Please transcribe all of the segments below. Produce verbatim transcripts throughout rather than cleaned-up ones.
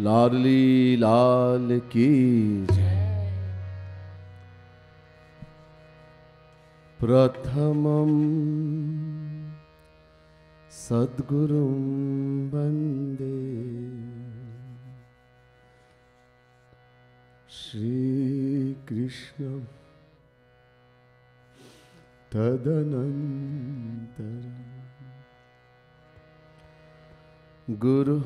लाडली लाल की जय। प्रथमं सद्गुरुं वन्दे श्रीकृष्णं तदनन्तरं गुरु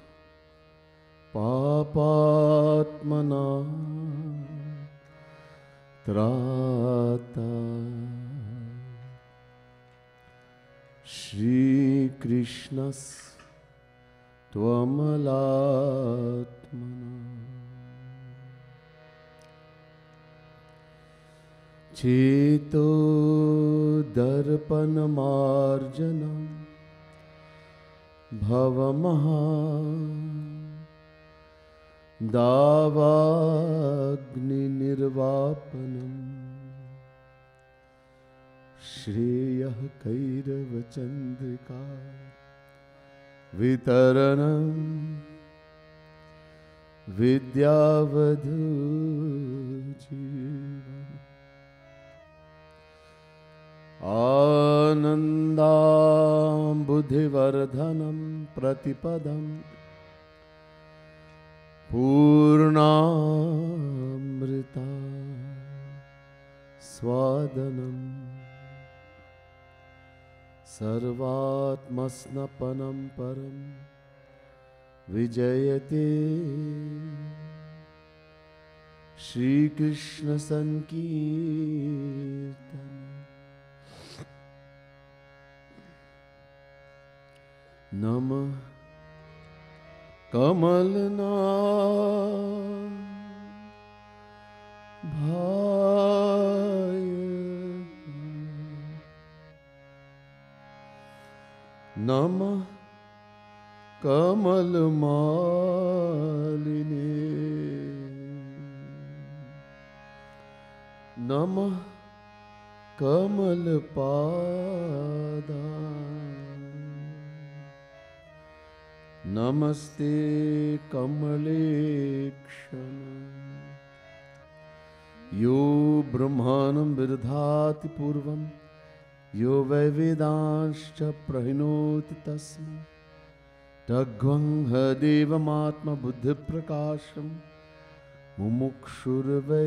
पापात्मना त्राता श्रीकृष्णस् त्वमलात्मना चेतो दर्पणमार्जनं भवमहा दावाग्निर्वापनं श्रेयः कैरवचन्द्रिका वितरणं विद्यावधूजीवनम् आनन्दाम्बुधिवर्धनं प्रतिपदं पूर्णामृता स्वादनम् सर्वात्मस्नपनं परं विजयते श्रीकृष्ण संकीर्तन। नमः कमलना भाय नमः कमलमालिने नमः कमलपादा नमस्ते कमलेक्षण यो ब्रह्माणं विदधाति पूर्वं यो वै वेदांश्च प्रहिणोति तस्मै तद्ग्वं हदेवमात्मबुद्धिप्रकाशं मुमुक्षुर्वै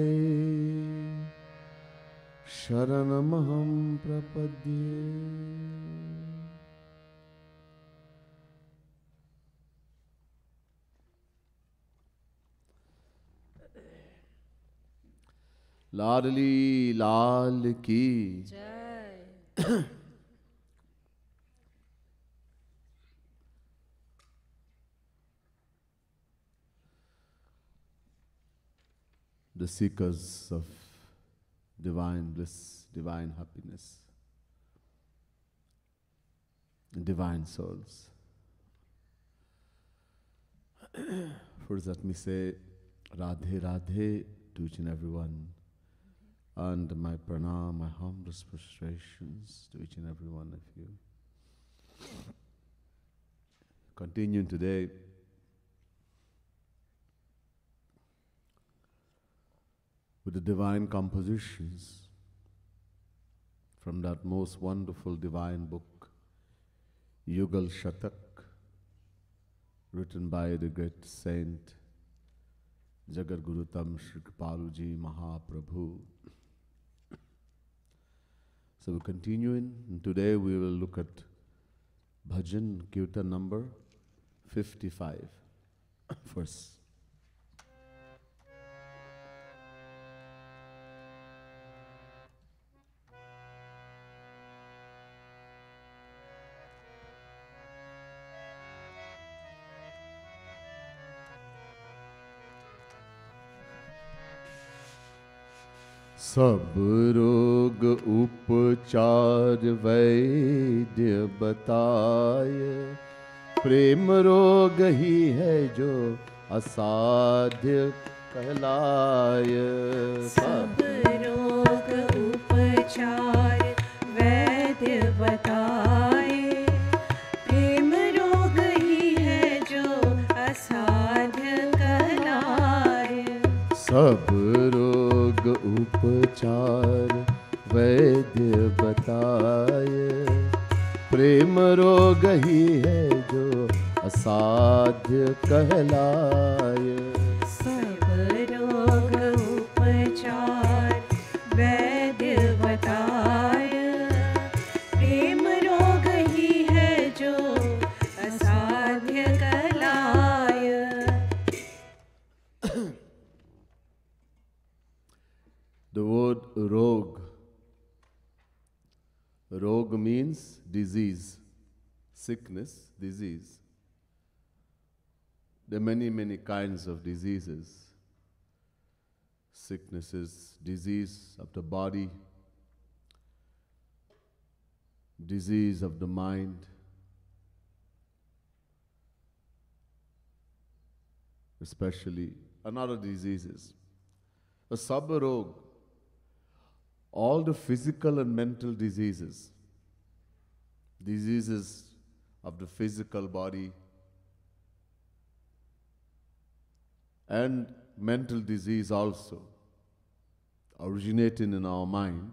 शरणमहं प्रपद्ये। लाडली लाल की जय। The seekers of divine bliss, divine happiness, divine souls. First let me say Radhe Radhe to each and everyone, and my pranam, my humblest prostrations to each and every one of you. Continuing today with the divine compositions from that most wonderful divine book, Yugal Shatak, written by the great saint Jagat Guru Tam Shri Kripaluji Mahaprabhu. So we're continuing, and today we will look at Bhajan Kirtan number fifty-five. First. सब रोग उपचार वैद्य बताए, प्रेम रोग ही है जो असाध्य कहलाए। सब रोग उपचार वैद्य बताए, प्रेम रोग ही है जो असाध्य सब रोग उपचार वैद्य बताए, प्रेम रोग ही है जो असाध्य कहलाए। सब रोग उपचार वैद्य बताए, प्रेम रोग ही है जो असाध्य कहलाए। The word rog, rog means disease, sickness, disease. There are many, many kinds of diseases. Sicknesses, disease of the body, disease of the mind, especially another diseases. A sabarog, all the physical and mental diseases, diseases of the physical body and mental disease also, originating in our mind,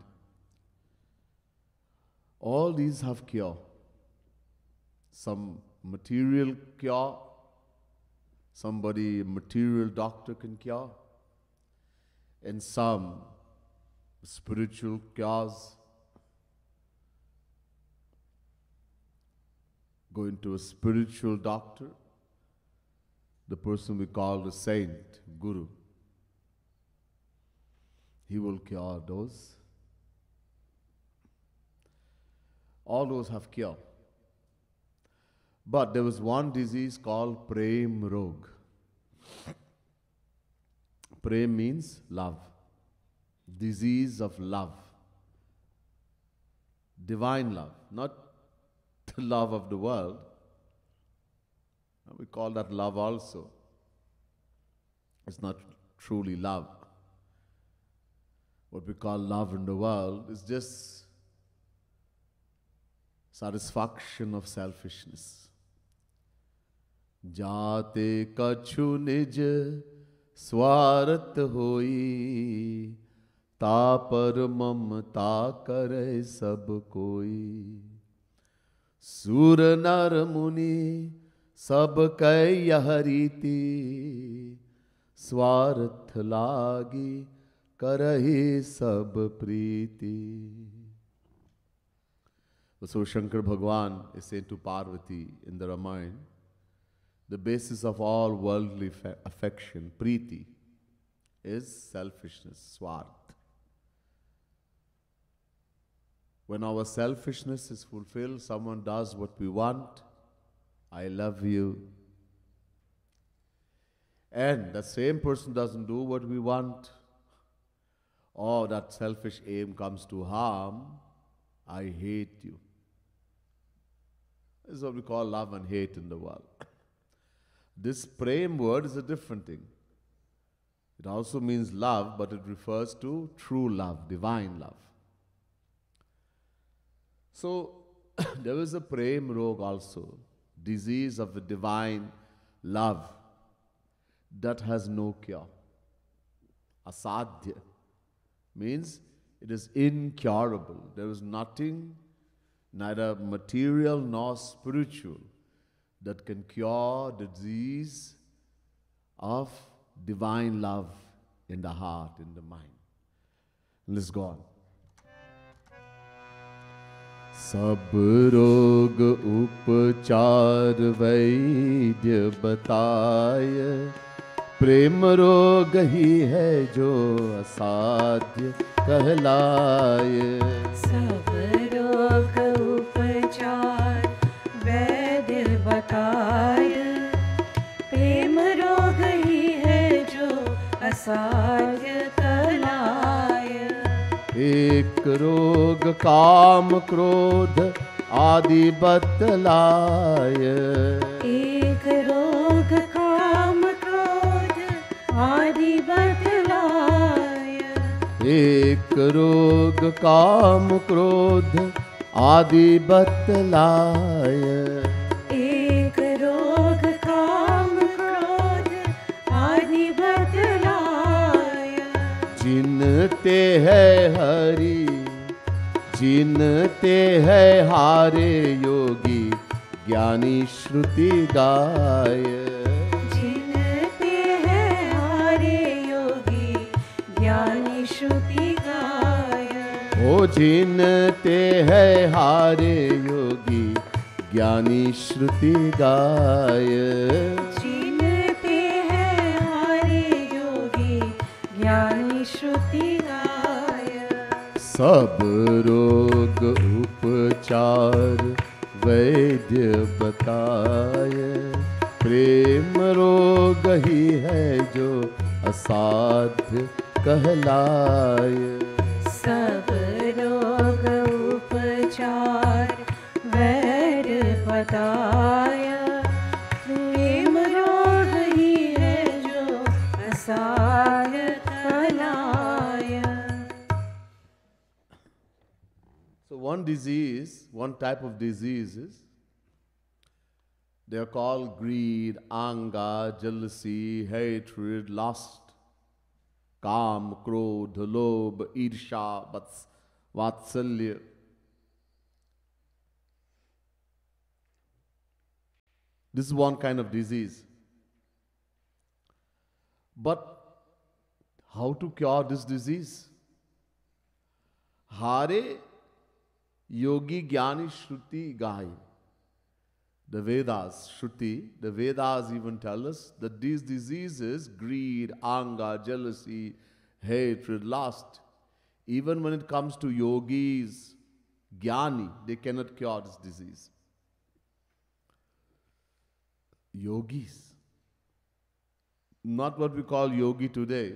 all these have cure. Some material cure, somebody, a material doctor can cure, and some spiritual cures. Go into a spiritual doctor, the person we call the saint, guru. He will cure those. All those have cure. But there was one disease called Prem Rog. Prem means love. Disease of love. Divine love, not the love of the world. We call that love also. It's not truly love. What we call love in the world is just satisfaction of selfishness. जाते कछु निज स्वार्थ होई, तापर ममता करे सब कोई। सूर नर मुनि सब कै यह रीति, स्वार्थ लागी करहि सब प्रीति। So Shankar Bhagwan is saying to Parvati in the Ramayana, the basis of all worldly affection, preeti, is selfishness, swarth. When our selfishness is fulfilled, someone does what we want, I love you. And the same person doesn't do what we want, or that selfish aim comes to harm, I hate you. This is what we call love and hate in the world. This prem word is a different thing. It also means love, but it refers to true love, divine love. So, there is a prem rog also, disease of the divine love that has no cure. Asadhya means it is incurable. There is nothing, neither material nor spiritual, that can cure the disease of divine love in the heart, in the mind. Let's go on. सब रोग उपचार वैद्य बताय, प्रेम रोग ही है जो असाध्य कहलाय। सब रोग उपचार वैद्य बताय, प्रेम रोग ही है जो असाध्य कहलाय। एक रोग काम क्रोध आदि बतलाय, एक रोग काम क्रोध आदि बतलाय। एक रोग काम क्रोध आदि बतलाय। एक रोग काम क्रोध आदि बतलाय। जिनते है हरि जिनते है हारे योगी ज्ञानी श्रुति गाय। जिनते हैं हारे योगी ज्ञानी श्रुति गाय। ओ जिनते है हारे योगी ज्ञानी श्रुति गाय। जिनते हैं हारे योगी ज्ञानी श्रुति गाय। सब रोग उपचार वैद्य बताए, प्रेम रोग ही है जो असाध्य कहलाए। सब रोग उपचार वैद्य बताया, प्रेम रोग ही है जो असाध्य कहलाया। So one disease, one type of diseases, they are called greed, anger, jealousy, hatred, lust, काम, क्रोध, लोभ, ईर्षा, वत्स- वात्सल्य. This is one kind of disease. But how to cure this disease? Hare yogi jnani shruti gai. The Vedas, Shruti, the Vedas even tell us that these diseases, greed, anger, jealousy, hatred, lust, even when it comes to yogis, jnani, they cannot cure this disease. Yogis, not what we call yogi today.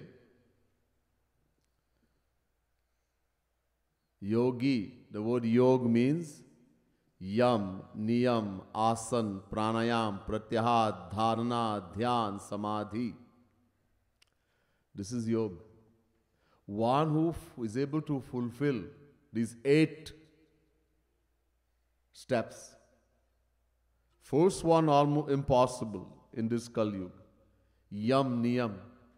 Yogi, the word yog means यम, नियम, आसन, प्राणायाम, प्रत्याहार, धारणा, ध्यान, समाधि. This is yoga. One who f- is able to fulfill these eight steps. First one almost impossible in this Kali Yuga. Yam, niyam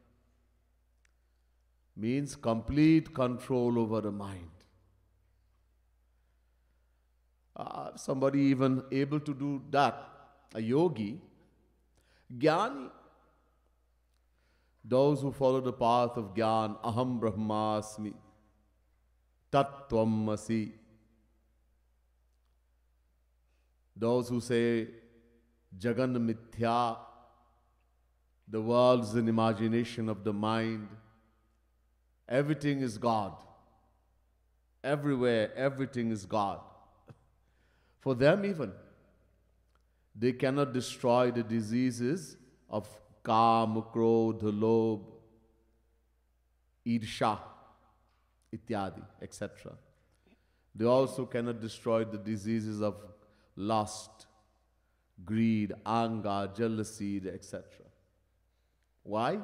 means complete control over the mind. Uh, somebody even able to do that, a yogi. Jnani, those who follow the path of Jnana, aham brahmasmi, tattvam asi. Those who say jagan mithya, the world is an imagination of the mind, everything is God, everywhere everything is God. For them even, they cannot destroy the diseases of Kam, Krodh, Lobh, Irsha, Ityadi, et cetera. They also cannot destroy the diseases of lust, greed, anger, jealousy, et cetera. Why?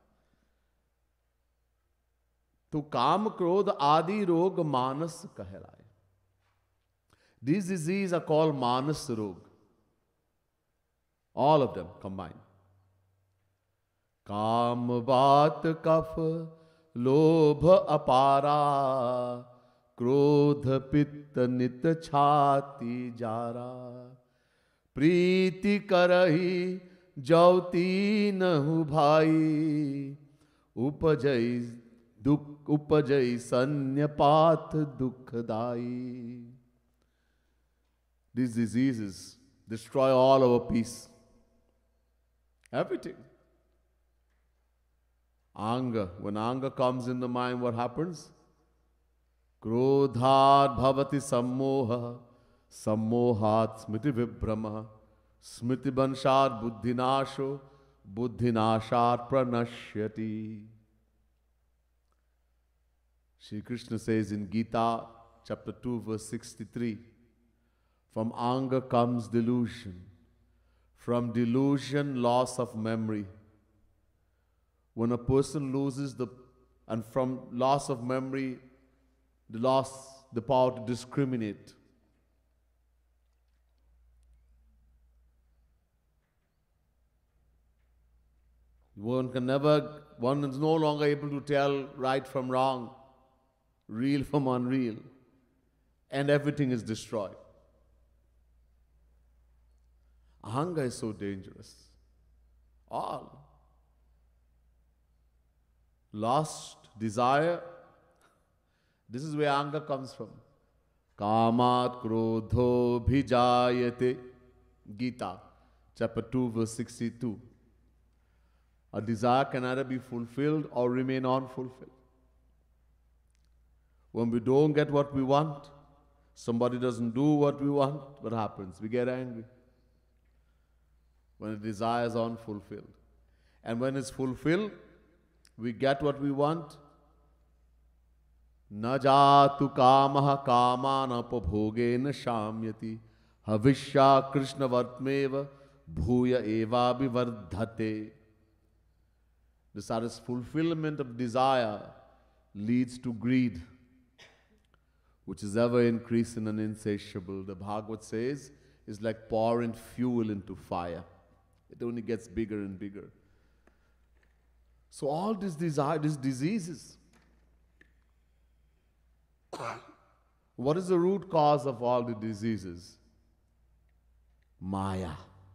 तो काम क्रोध आदि रोग मानस कहलाए. These diseases are called manas rog. All of them combined. काम बात कफ लोभ अपारा, क्रोध पित्त नित छाती जारा, प्रीति करही जौती नहु भाई, उपजई दुख उपजई सन्यपात दुखदाई. These diseases destroy all our peace. Everything. Anger. When anger comes in the mind, what happens? Krodhat bhavati sammoha, sammohat smriti vibhrama, smriti banshad buddhinasho, buddhinashat pranashyati. Shri Krishna says in Gita, chapter two, verse sixty-three, from anger comes delusion. From delusion, loss of memory. When a person loses the, and from loss of memory, the loss, the power to discriminate. One can never one is no longer able to tell right from wrong, real from unreal, and everything is destroyed. Ahanga is so dangerous. All. Lust, desire, this is where anger comes from. Kamat krodho bhijayate. Gita, chapter two, verse sixty-two. A desire can either be fulfilled or remain unfulfilled. When we don't get what we want, somebody doesn't do what we want, what happens? We get angry. When the desire is unfulfilled. And when it's fulfilled, we get what we want. Na jatu kamaha kamana upabhogena shamyati havishya krishna vartmeva bhuya eva vivardhate. The satis fulfillment of desire leads to greed, which is ever increasing and insatiable. The Bhagavad says is like pouring fuel into fire. It only gets bigger and bigger. So all these desire, these diseases. What is the root cause of all the diseases? Maya.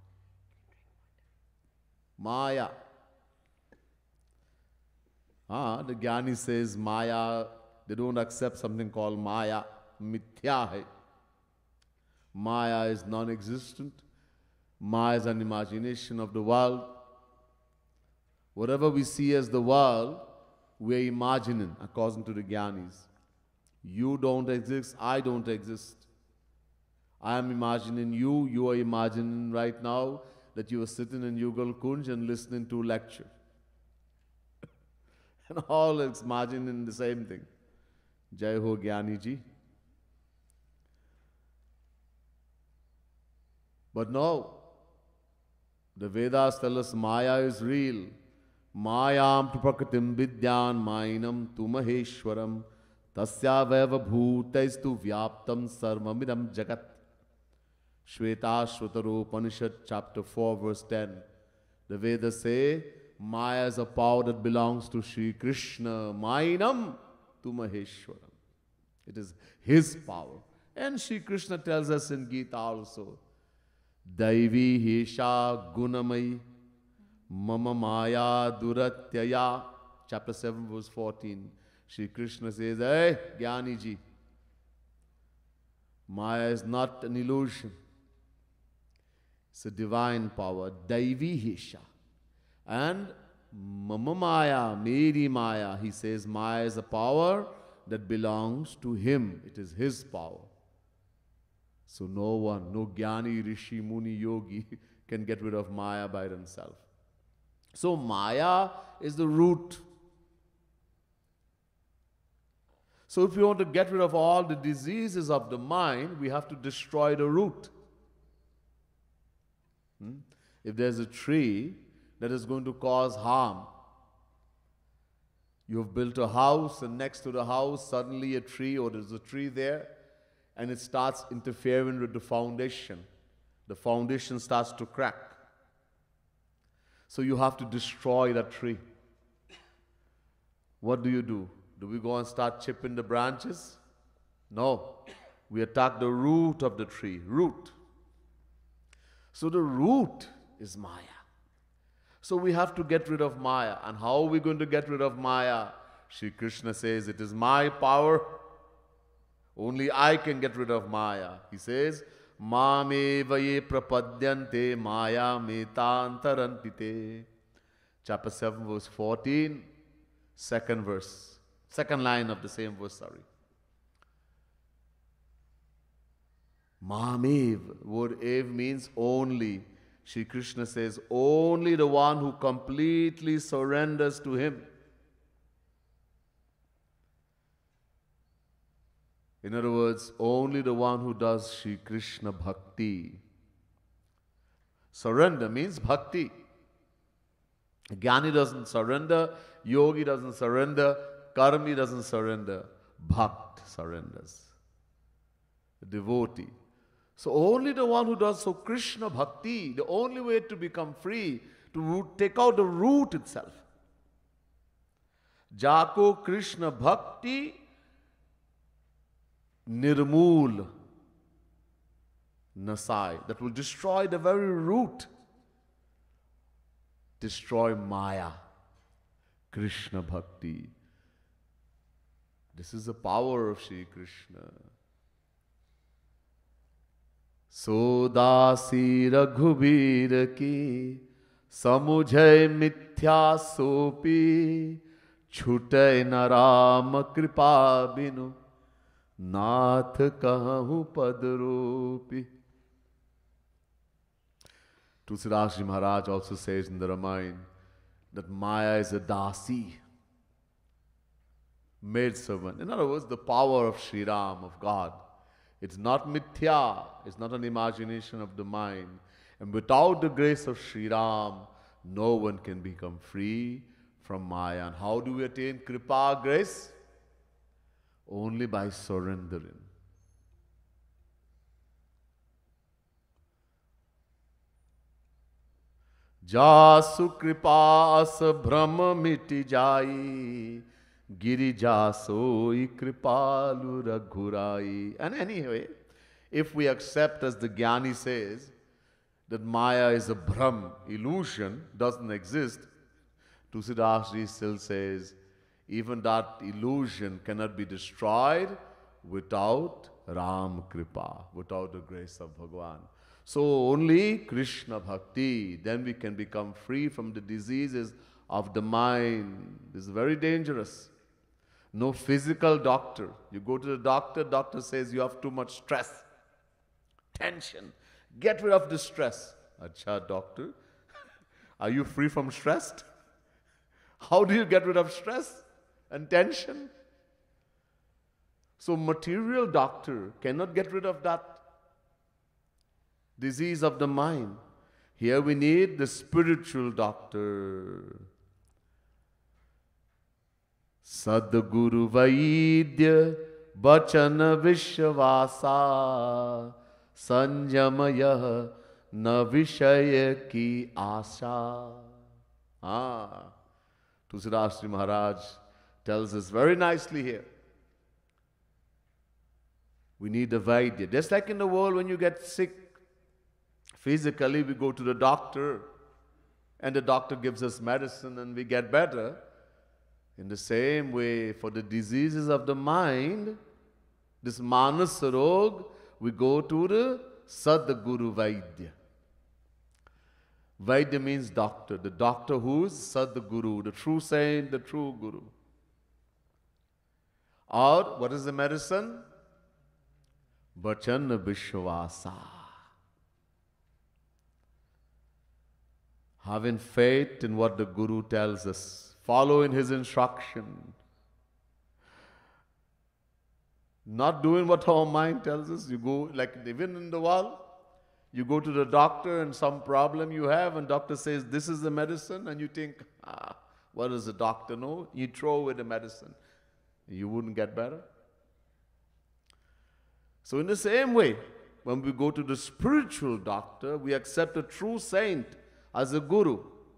Maya. Ah, the Jnani says Maya, they don't accept something called Maya. Mithya hai. Maya is non-existent. Maya is an imagination of the world. Whatever we see as the world, we are imagining according to the Jnanis. You don't exist, I don't exist. I am imagining you, you are imagining right now that you are sitting in Yugal Kunj and listening to a lecture. And all is imagining the same thing. Jai Ho Jnani Ji. But no, the Vedas tell us Maya is real. Mayam tu prakritim vidyan mainam tu maheshwaram tasya veva bhutaistu vyaptam sarvamidam jagat. Shvetashvataro Upanishad chapter four verse ten. The Vedas say Maya is a power that belongs to Sri Krishna. Mainam tu maheshwaram. It is his power. And Sri Krishna tells us in Gita also, Daivi Hesha Gunamai Mama Maya Duratyaya. Chapter seven verse fourteen. Shri Krishna says, hey, Jnani Ji, Maya is not an illusion. It's a divine power. Daivi Hesha. And Mama Maya, Meri Maya, he says Maya is a power that belongs to him. It is his power. So no one, no Jnani, Rishi, Muni, Yogi can get rid of Maya by themselves. So Maya is the root. So if we want to get rid of all the diseases of the mind, we have to destroy the root. Hmm? If there's a tree that is going to cause harm, you have built a house and next to the house suddenly a tree, or there's a tree there, and it starts interfering with the foundation. The foundation starts to crack. So you have to destroy that tree. What do you do? Do we go and start chipping the branches? No. We attack the root of the tree. Root. So the root is Maya. So we have to get rid of Maya. And how are we going to get rid of Maya? Shri Krishna says, it is my power. Only I can get rid of Maya. He says, Mame vaye prapadyante Maya metantarantite. Chapter seven verse fourteen, second verse. Second line of the same verse, sorry. Mamev, word ev means only. Shri Krishna says, only the one who completely surrenders to him. In other words, only the one who does Shri Krishna Bhakti. Surrender means bhakti. Jnani doesn't surrender, yogi doesn't surrender, karmi doesn't surrender, bhakt surrenders. A devotee. So only the one who does so Krishna Bhakti, the only way to become free, to root, take out the root itself. जाको कृष्ण भक्ति nirmool nasai, that will destroy the very root, destroy Maya, Krishna Bhakti. This is the power of Shri Krishna. Sodasi Raghubir ki samujhay mithya sopi chutay naram kripa binu नाथ कहूँ पदरूपी. Tulsidas Ji Maharaj also says in the Ramayana that Maya is a dasi, maid servant. In other words, the power of Sri Ram, of God. It's not mithya, it's not an imagination of the mind. And without the grace of Sri Ram, no one can become free from Maya. And how do we attain Kripa, grace? Only by surrendering. Jasu kripa as brahma miti jai, giri jasoi kripalu raghurai. And anyway, if we accept, as the Jnani says, that Maya is a Brahm, illusion, doesn't exist, Tulsidas Ji still says, even that illusion cannot be destroyed without Ram Kripa, without the grace of Bhagwan. So only Krishna Bhakti, then we can become free from the diseases of the mind. This is very dangerous. No physical doctor. You go to the doctor, doctor says you have too much stress, tension. Get rid of the stress. Acha, doctor, are you free from stress? How do you get rid of stress and tension? So material doctor cannot get rid of that disease of the mind. Here we need the spiritual doctor. Sadguru Vaidya Bachana Vishwasa Sanjamaya Na Vishaya Ki Asha. Ah, Tulsidas Ji Maharaj tells us very nicely here. We need a Vaidya. Just like in the world, when you get sick, physically we go to the doctor and the doctor gives us medicine and we get better. In the same way, for the diseases of the mind, this Manasa Rog, we go to the Sadguru Vaidya. Vaidya means doctor. The doctor who is Sadguru, the true saint, the true Guru. Or, what is the medicine? Bachana Vishwasa. Having faith in what the Guru tells us. Follow in his instruction. Not doing what our mind tells us. You go, like even in the world, you go to the doctor and some problem you have and doctor says, this is the medicine, and you think, ah, what does the doctor know? You throw away the medicine. You wouldn't get better. So in the same way, when we go to the spiritual doctor, we accept a true saint as a guru.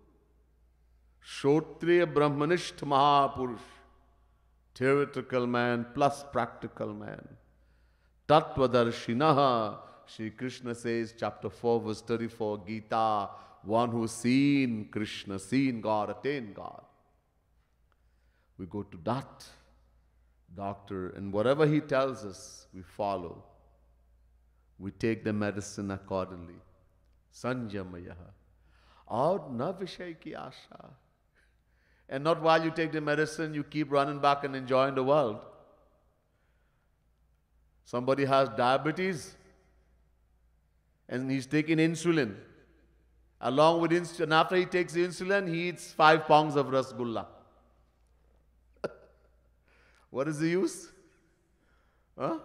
Shotriya Brahmanisht Mahapurush, theoretical man plus practical man. Tattvadarshinaha, Shri Krishna says, chapter four, verse thirty-four, Gita, one who's seen Krishna, seen God, attained God. We go to that doctor, and whatever he tells us, we follow. We take the medicine accordingly. Sanjamayaha. Aur na vishay ki asha. And not while you take the medicine, you keep running back and enjoying the world. Somebody has diabetes and he's taking insulin. Along with insulin, after he takes the insulin, he eats five pounds of rasgulla. What is the use? Huh?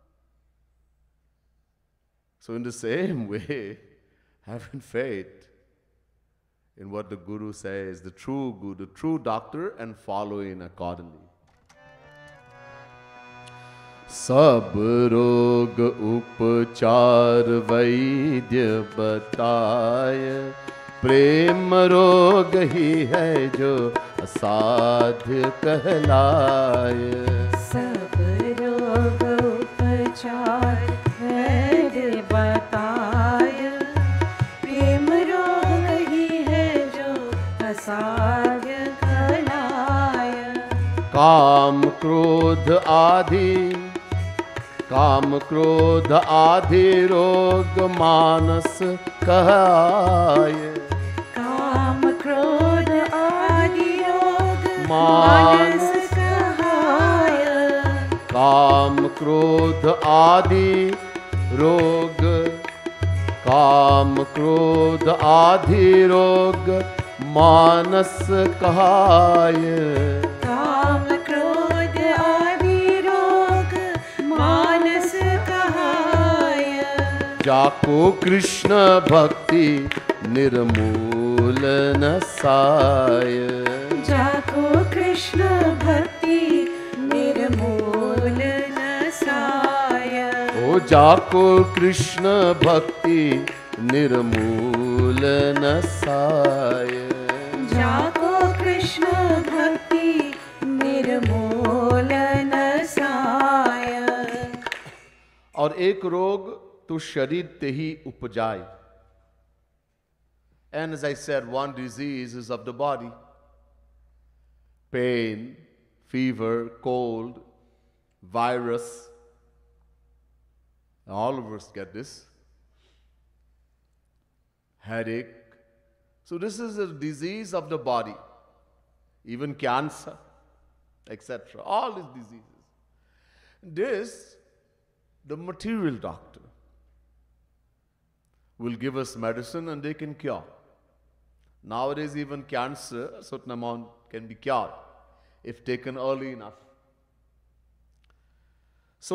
So in the same way, having faith in what the Guru says, the true Guru, the true doctor, and following accordingly. Sab rog upachar vaidya bataya प्रेम रोग ही है जो असाध्य कहलाए। सब रोग उपचार वैद्य बताय, प्रेम रोग ही है जो असाध्य कहलाय। काम क्रोध आदि काम क्रोध आदि रोग मानस कहाय। काम क्रोध आदि रोग मानस मानस कहाय। काम क्रोध आदि रोग काम क्रोध आदि रोग मानस कहाय। काम क्रोध आदि रोग मानस कहाय। जाको कृष्ण भक्ति निर्मूल नसाय। जाको कृष्ण भक्ति निर्मूल नसाय। ओ जाको कृष्ण भक्ति निर्मूल नसाय। जाको कृष्ण भक्ति निर्मूल नसाय। और एक रोग तो शरीर ते ही उपजाए। And as I said, one disease is of the body. Pain, fever, cold, virus. All of us get this. Headache. So this is a disease of the body. Even cancer, et cetera. All these diseases. This, the material doctor will give us medicine and they can cure. Nowadays, even cancer, a certain amount can be cured if taken early enough. So,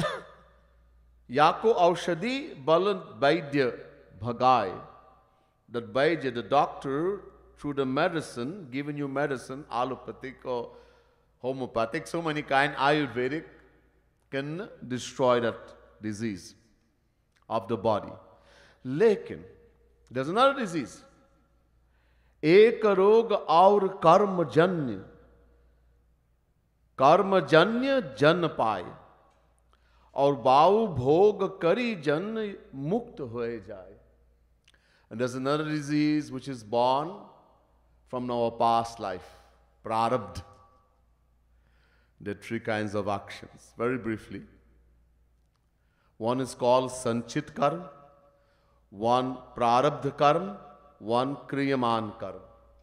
Yako Aushadhi Balan Vaidya Bhagai, that Vaidya, the doctor, through the medicine, giving you medicine, allopathic or homeopathic, so many kind, Ayurvedic, can destroy that disease of the body. Lekin, there's another disease. एक रोग और कर्मजन्य, कर्मजन्य जन पाए, और बाऊ भोग करी जन मुक्त होए जाए. And there's another disease which is born from our past life, prarabdha. There are three kinds of actions. Very briefly, one is called sanchit karma, one prarabdha karma, one kriyaman karma.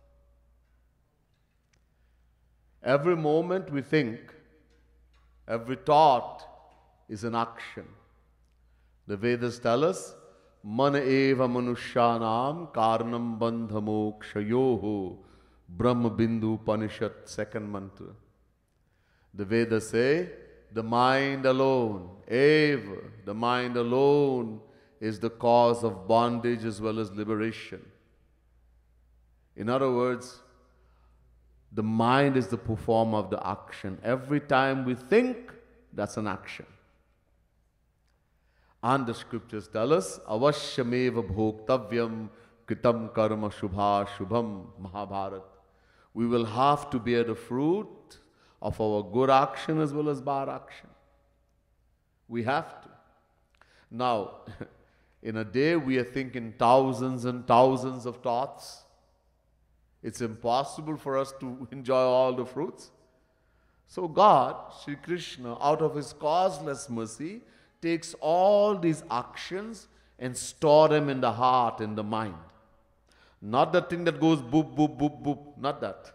Every moment we think, every thought is an action. The Vedas tell us, man eva manushyanam karnam bandha mokshayoho brahma bindu upanishad, second mantra. The Vedas say, the mind alone, eva, the mind alone is the cause of bondage as well as liberation. In other words, the mind is the performer of the action. Every time we think, that's an action. And the scriptures tell us, avashyameva bhoktavyam kritam karma shubha shubham Mahabharat. We will have to bear the fruit of our good action as well as bad action. We have to. Now, in a day we are thinking thousands and thousands of thoughts. It's impossible for us to enjoy all the fruits. So God, Sri Krishna, out of His causeless mercy, takes all these actions and store them in the heart, in the mind. Not the thing that goes boop, boop, boop, boop. Not that.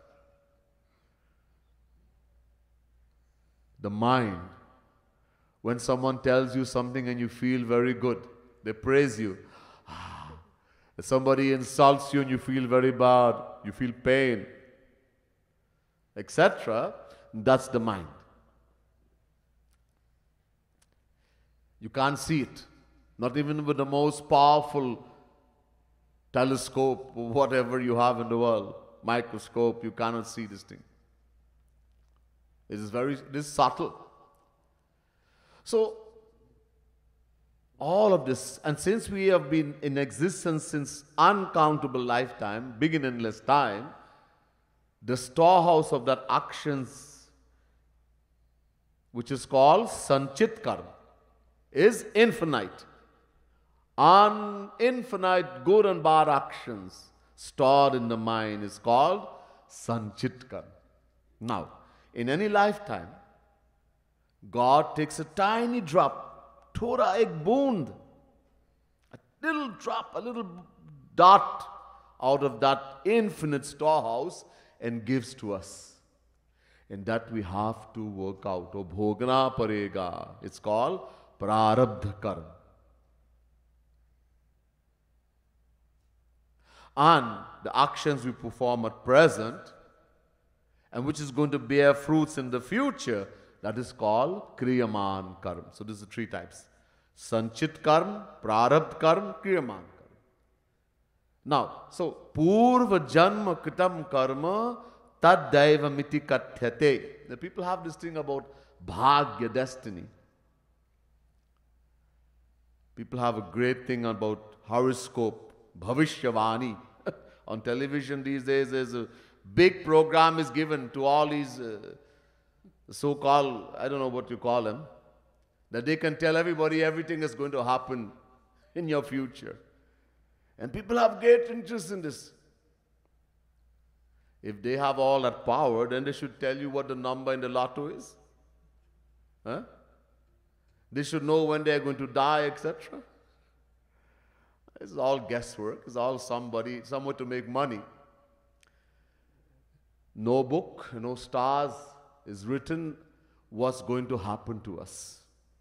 The mind. When someone tells you something and you feel very good, they praise you. If somebody insults you and you feel very bad, you feel pain, et cetera, that's the mind. You can't see it. Not even with the most powerful telescope, or whatever you have in the world, microscope, you cannot see this thing. It is very, it is subtle. So, all of this, and since we have been in existence since uncountable lifetime, big and endless time, the storehouse of that actions, which is called Sanchit Karma, is infinite. On infinite good and bad actions stored in the mind is called Sanchit Karma. Now, in any lifetime, God takes a tiny drop, thoda ek boond, a little drop, a little dot out of that infinite storehouse and gives to us. And that we have to work out. Oh, bhogna parega. It's called prarabdha karma. And the actions we perform at present, and which is going to bear fruits in the future, that is called kriyaman karma. So these are three types: sanchit karma, prarabdha karma, kriyaman karma. Now, so purva janma kritam karma tad daiva miti kathyate. The people have this thing about bhagya, destiny. People have a great thing about horoscope, bhavishyavani. On television these days, there's a big program is given to all these uh, so-called, I don't know what you call them, that they can tell everybody everything is going to happen in your future. And people have great interest in this. If they have all that power, then they should tell you what the number in the lotto is. Huh? They should know when they are going to die, et cetera. It's all guesswork. It's all somebody, somewhere to make money. No book, no stars is written what's going to happen to us.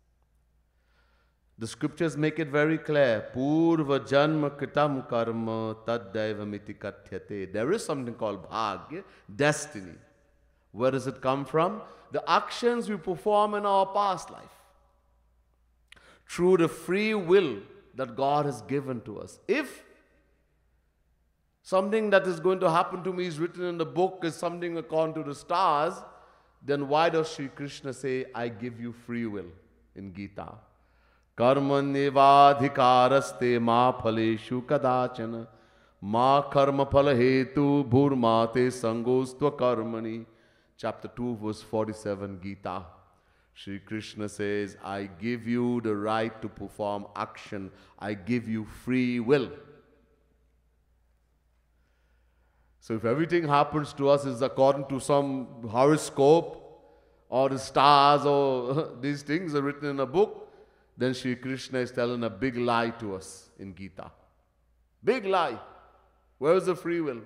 The scriptures make it very clear. Purva janma kritam karma tad daivamiti kathyate. There is something called bhagya, destiny. Where does it come from? The actions we perform in our past life. Through the free will that God has given to us. If something that is going to happen to me is written in the book, is something according to the stars, then why does Sri Krishna say, I give you free will in Gita? Karma nivadhikaraste ma phaleshu kadachana ma karma phala hetu bhurmate sangostva karmani. Chapter two, verse forty-seven, Gita. Sri Krishna says, I give you the right to perform action. I give you free will. So if everything happens to us is according to some horoscope or the stars or these things are written in a book, then Sri Krishna is telling a big lie to us in Gita. Big lie. Where is the free will?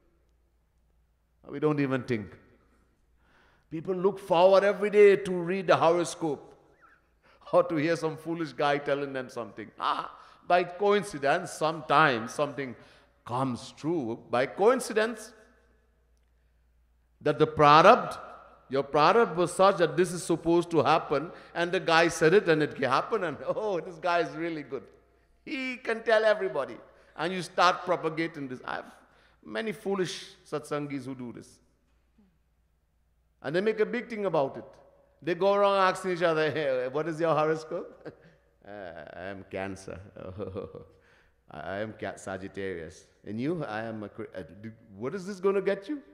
We don't even think. People look forward every day to read the horoscope or to hear some foolish guy telling them something. Ah, by coincidence, sometimes something comes true. By coincidence, that the prarabdha, your prarabdha was such that this is supposed to happen, and the guy said it and it happened, and oh, this guy is really good. He can tell everybody. And you start propagating this. I have many foolish satsangis who do this. And they make a big thing about it. They go around asking each other, hey, what is your horoscope? uh, I am Cancer. I am Sagittarius. And you? I am a... What is this going to get you?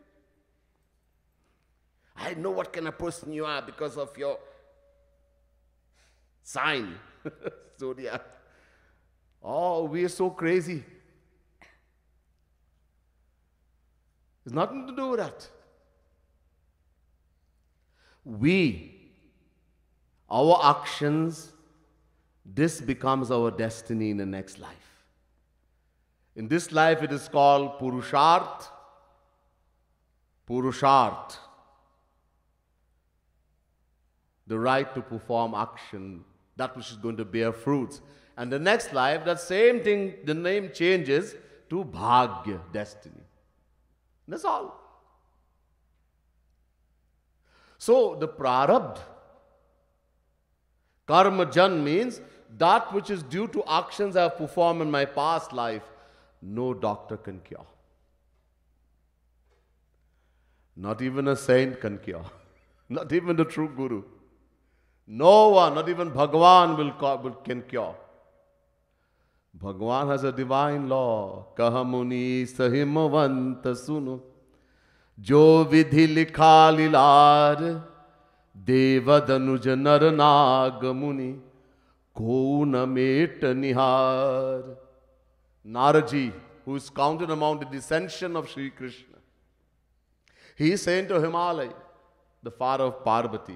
I know what kind of person you are because of your sign, zodiac. Oh, we are so crazy. It's nothing to do with that. We, our actions, this becomes our destiny in the next life. In this life, it is called Purusharth. Purusharth. The right to perform action, that which is going to bear fruits. And the next life, that same thing, the name changes to Bhagya, destiny. That's all. So, the prarabdha, karmajan means that which is due to actions I have performed in my past life, no doctor can cure. Not even a saint can cure. Not even the true guru. No one, not even Bhagavan will, will can cure. Bhagwan has a divine law. Kaha muni sahimavant suno. Jo vidhi likha lilar. Devadanuj naranag muni. Ko na met nihar. Naraji, who is counted among the descension of Sri Krishna, he is saying to Himalaya, the father of Parvati,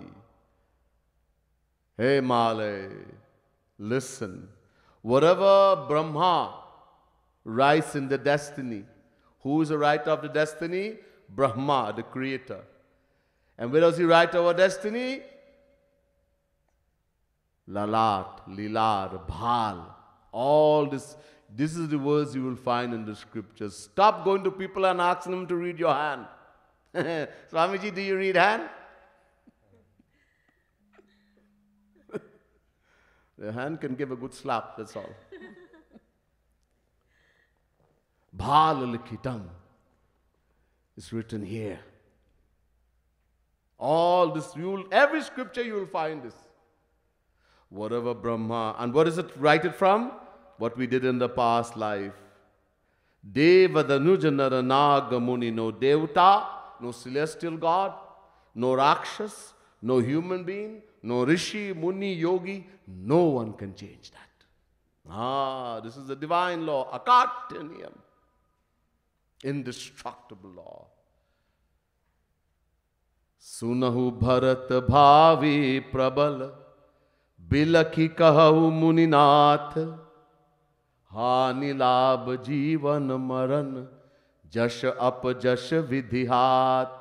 hey Himalaya, listen, whatever Brahma writes in the destiny, who is the writer of the destiny? Brahma, the creator. And where does he write our destiny? Lalat, Lilar, Bhal, all this. This is the words you will find in the scriptures. Stop going to people and asking them to read your hand. Swamiji, do you read hand? The hand can give a good slap, that's all. Bhal Likhitam is written here. All this, you will, every scripture you will find this. Whatever Brahma, and what is it write it from? What we did in the past life. Devadanuja Naranaga Muni, no Devata, no celestial god, no Rakshas, no human being, no Rishi, Muni, Yogi, no one can change that. Ah, this is the divine law, Akartaniyam, indestructible law. Sunahu Bharat Bhavi Prabal, Bilakhi Kahu Muninath, हानि लाभ जीवन मरण जश अपजश विधिहात.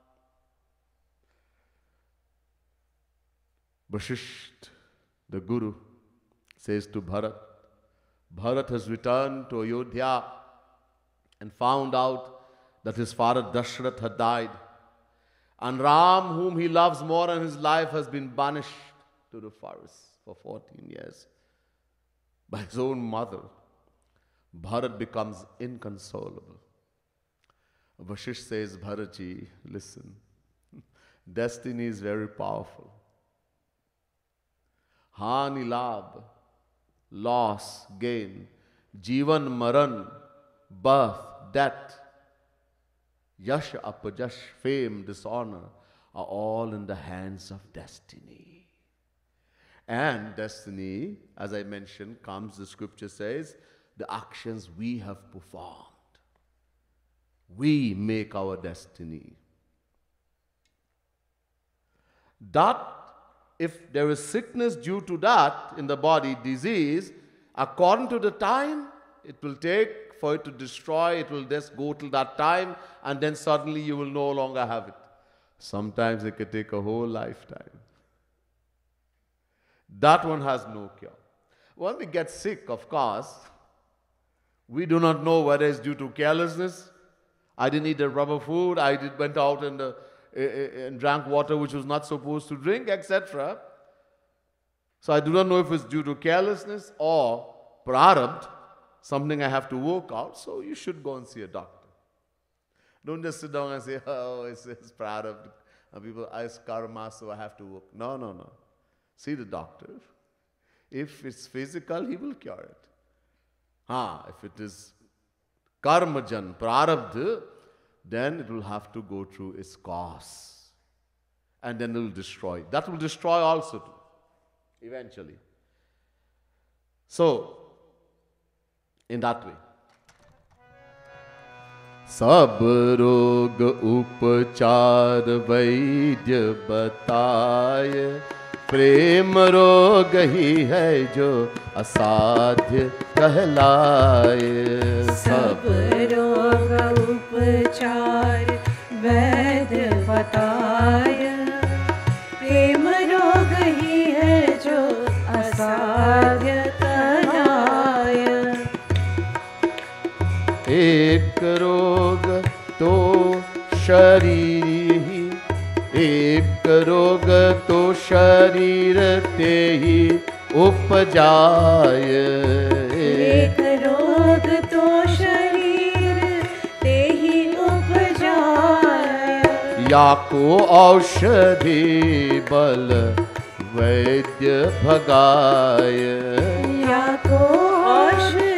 Vasishtha, the Guru, says to Bharat, Bharat has returned to Ayodhya and found out that his father Dashrath had died, and Ram, whom he loves more than his life, has been banished to the forest for fourteen years by his own mother. Bharat becomes inconsolable. Vasishtha says, Bharatji, listen, destiny is very powerful. Hani labh, loss, gain, Jivan maran, birth, death, yash apajash, fame, dishonor, are all in the hands of destiny. And destiny, as I mentioned, comes, the scripture says, the actions we have performed. We make our destiny. That, if there is sickness due to that in the body, disease, according to the time it will take for it to destroy, it will just go till that time, and then suddenly you will no longer have it. Sometimes it can take a whole lifetime. That one has no cure. When we get sick, of course, we do not know whether it's due to carelessness. I didn't eat the rubber food, I did, went out and, uh, and drank water which was not supposed to drink, et cetera. So I do not know if it's due to carelessness or prarabdha, something I have to work out, so you should go and see a doctor. Don't just sit down and say, oh, it's, it's prarabdha. And people, it's karma, so I have to work. No, no, no. See the doctor. If it's physical, he will cure it. Ah, if it is karmajan, prarabdha, then it will have to go through its course. And then it will destroy. That will destroy also too, eventually. So, in that way. Sab rog upachar vaidya bataya, प्रेम रोग ही है जो असाध्य कहलाए. सब रोग उपचार वैद्य बताय, प्रेम रोग ही है जो असाध्य कहलाय. एक रोग तो शरीर ही, एक रोग तो शरीर ते ही उपजाय. एक रोग तो शरीर ते ही उपजाय. या को औषधि बल वैद्य भगाय. या को औषधि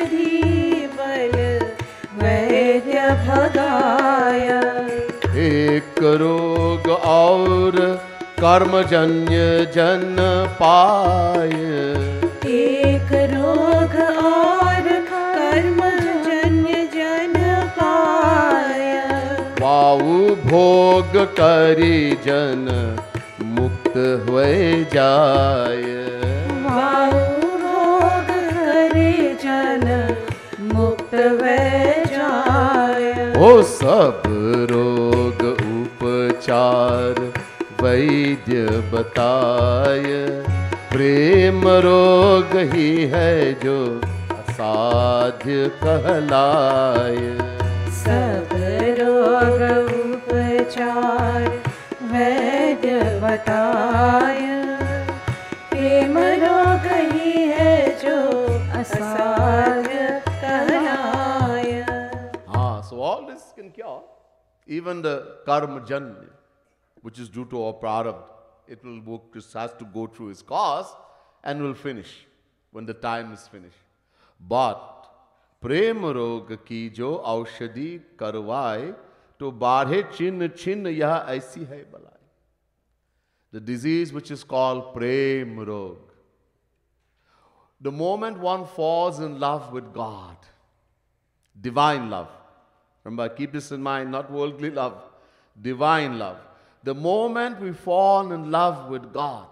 एक रोग और कर्मजन्य जन पाय, एक रोग और कर्मजन्य जन पाय। वायु भोग करी जन मुक्त हुए जाय, वायु भोग करे जन मुक्त हुए जाय। ओ सब रोग उपचार वैद्य बताय, प्रेम रोग ही है जो असाध्य कहलाय। सब रोग उपचार वैद्य बताय, प्रेम रोग ही है जो असाध्य कहलाय। Ah, so all this can cure. Even the karma janya, which is due to our prarabdha, it will work, it has to go through its cause and will finish when the time is finished. But प्रेम रोग की जो औषधि करवाए, तो बाढ़े चिन्ह चिन्ह यह ऐसी है बलाई. The disease which is called prem rog. The moment one falls in love with God, divine love, remember, keep this in mind, not worldly love, divine love. The moment we fall in love with God,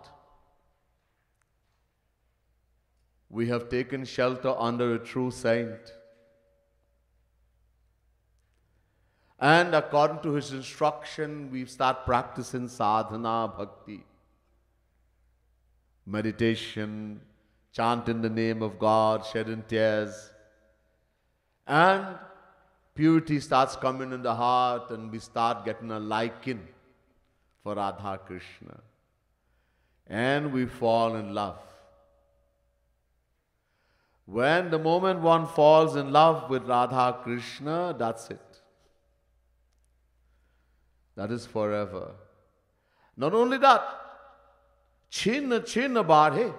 we have taken shelter under a true saint. And according to his instruction, we start practicing sadhana bhakti, meditation, chanting the name of God, shedding tears. And purity starts coming in the heart, and we start getting a liking for Radha Krishna. And we fall in love. When the moment one falls in love with Radha Krishna, that's it. That is forever. Not only that, chinna chinna badhe.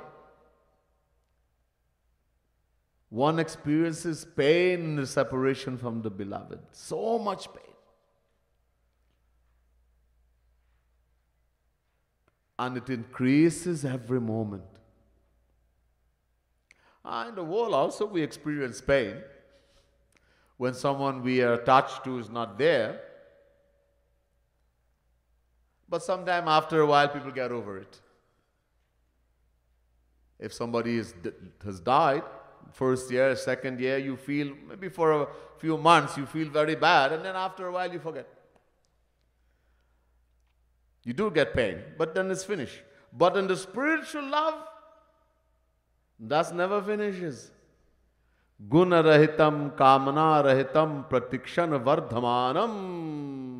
One experiences pain in the separation from the beloved. So much pain. And it increases every moment. And in the world also we experience pain. When someone we are attached to is not there. But sometime after a while, people get over it. If somebody is, has died, first year, second year, you feel, maybe for a few months, you feel very bad, and then after a while, you forget. You do get pain, but then it's finished. But in the spiritual love, that never finishes. Guna rahitam, kamana rahitam, pratikshan vardhamanam.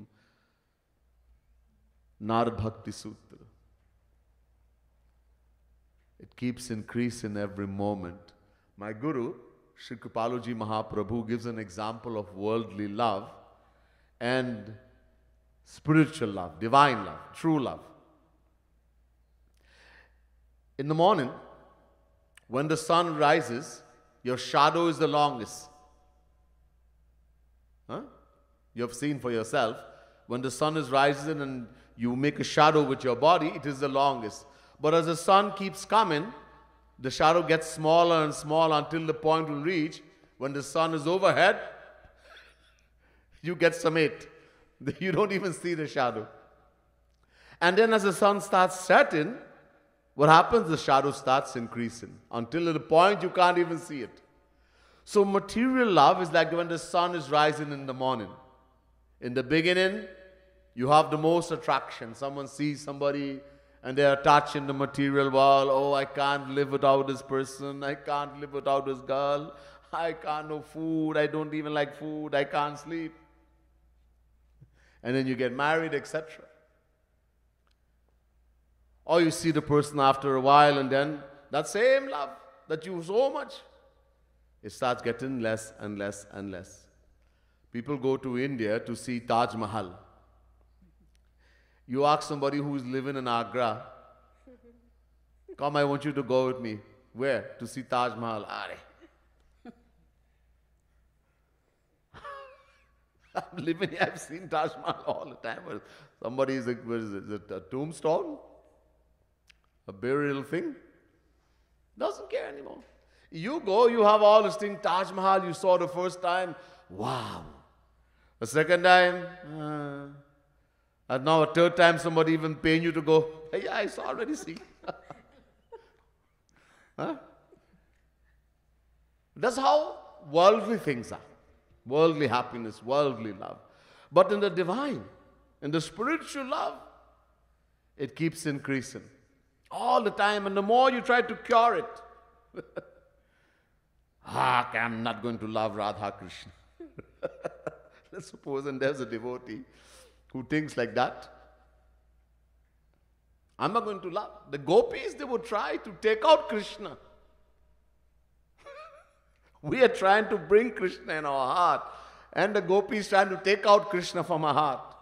Narad Bhakti Sutra. It keeps increasing every moment. My Guru, Sri Kripaluji Mahaprabhu, gives an example of worldly love and spiritual love, divine love, true love. In the morning, when the sun rises, your shadow is the longest. Huh? You have seen for yourself. When the sun is rising and you make a shadow with your body, it is the longest. But as the sun keeps coming, the shadow gets smaller and smaller until the point will reach when the sun is overhead, you get summit. You don't even see the shadow. And then as the sun starts setting, what happens? The shadow starts increasing until at the point you can't even see it. So material love is like when the sun is rising in the morning. In the beginning, you have the most attraction. Someone sees somebody and they are touched in the material world. Oh, I can't live without this person. I can't live without this girl. I can't no food. I don't even like food. I can't sleep. And then you get married, et cetera. Or you see the person after a while and then that same love that you so much, it starts getting less and less and less. People go to India to see Taj Mahal. You ask somebody who is living in Agra, come, I want you to go with me. Where? To see Taj Mahal. I'm living here, I've seen Taj Mahal all the time. Somebody is, a, is it a tombstone? A burial thing? Doesn't care anymore. You go, you have all this thing, Taj Mahal, you saw the first time, wow. The second time, uh, and now a third time somebody even paying you to go, hey, yeah, I saw already see. Huh? That's how worldly things are. Worldly happiness, worldly love. But in the divine, in the spiritual love, it keeps increasing all the time. And the more you try to cure it, ah, I'm not going to love Radha Krishna. Let's suppose, and there's a devotee who thinks like that. I'm not going to love. The gopis, they would try to take out Krishna. We are trying to bring Krishna in our heart, and the gopis trying to take out Krishna from our heart.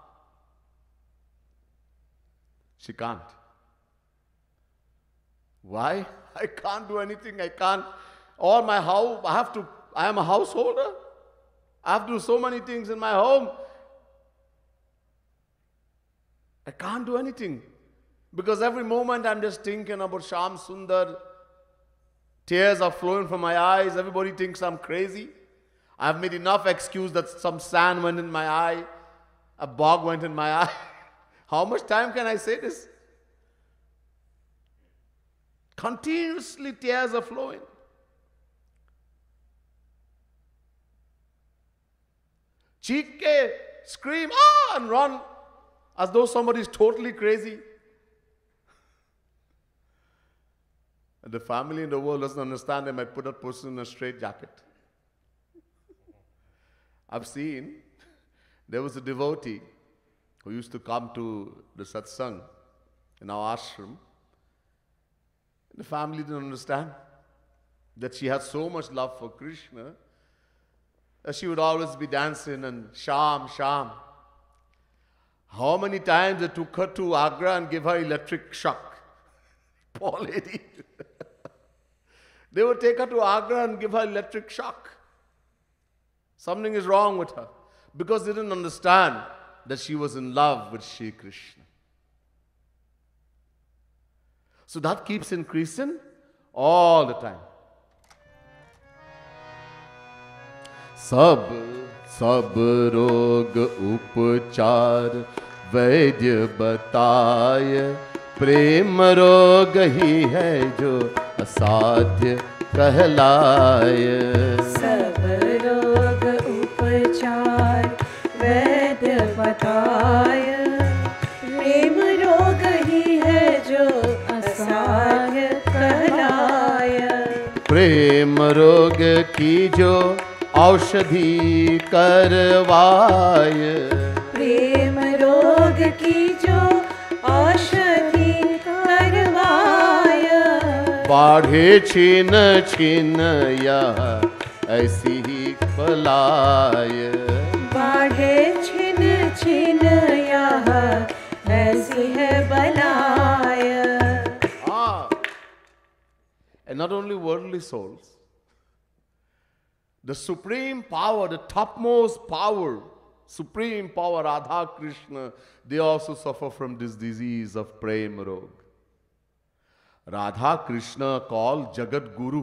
She can't. Why? I can't do anything. I can't. All my house, I have to, I am a householder. I have to do so many things in my home. I can't do anything. Because every moment I'm just thinking about Shyam Sundar. Tears are flowing from my eyes. Everybody thinks I'm crazy. I've made enough excuse that some sand went in my eye. A bog went in my eye. How much time can I say this? Continuously tears are flowing. Cheek, scream, ah, and run as though somebody is totally crazy. And the family in the world doesn't understand. They might put that person in a straitjacket. I've seen, there was a devotee who used to come to the satsang in our ashram. The family didn't understand that she had so much love for Krishna that she would always be dancing and Shyam, Shyam. How many times they took her to Agra and gave her electric shock? Poor lady. They would take her to Agra and give her electric shock. Something is wrong with her because they didn't understand that she was in love with Shri Krishna. So that keeps increasing all the time. Sab, sab rog upachar vaidya bataya prem rog hi hai jo asadhya kahlaya. Sab rog upachar vaidya bataya prem rog hi hai jo asadhya kahlaya. प्रेम रोग की जो औषधि करवाय. प्रेम रोग की जो औषधि करवाय. बाढ़े छिन छिन यह ऐसी ही पलाय. बाढ़े छिन छिन यह ऐसी है बलाय. Ah. And not only worldly souls, the supreme power, the topmost power, supreme power, Radha Krishna, they also suffer from this disease of Prem Rog. Radha Krishna called Jagat Guru.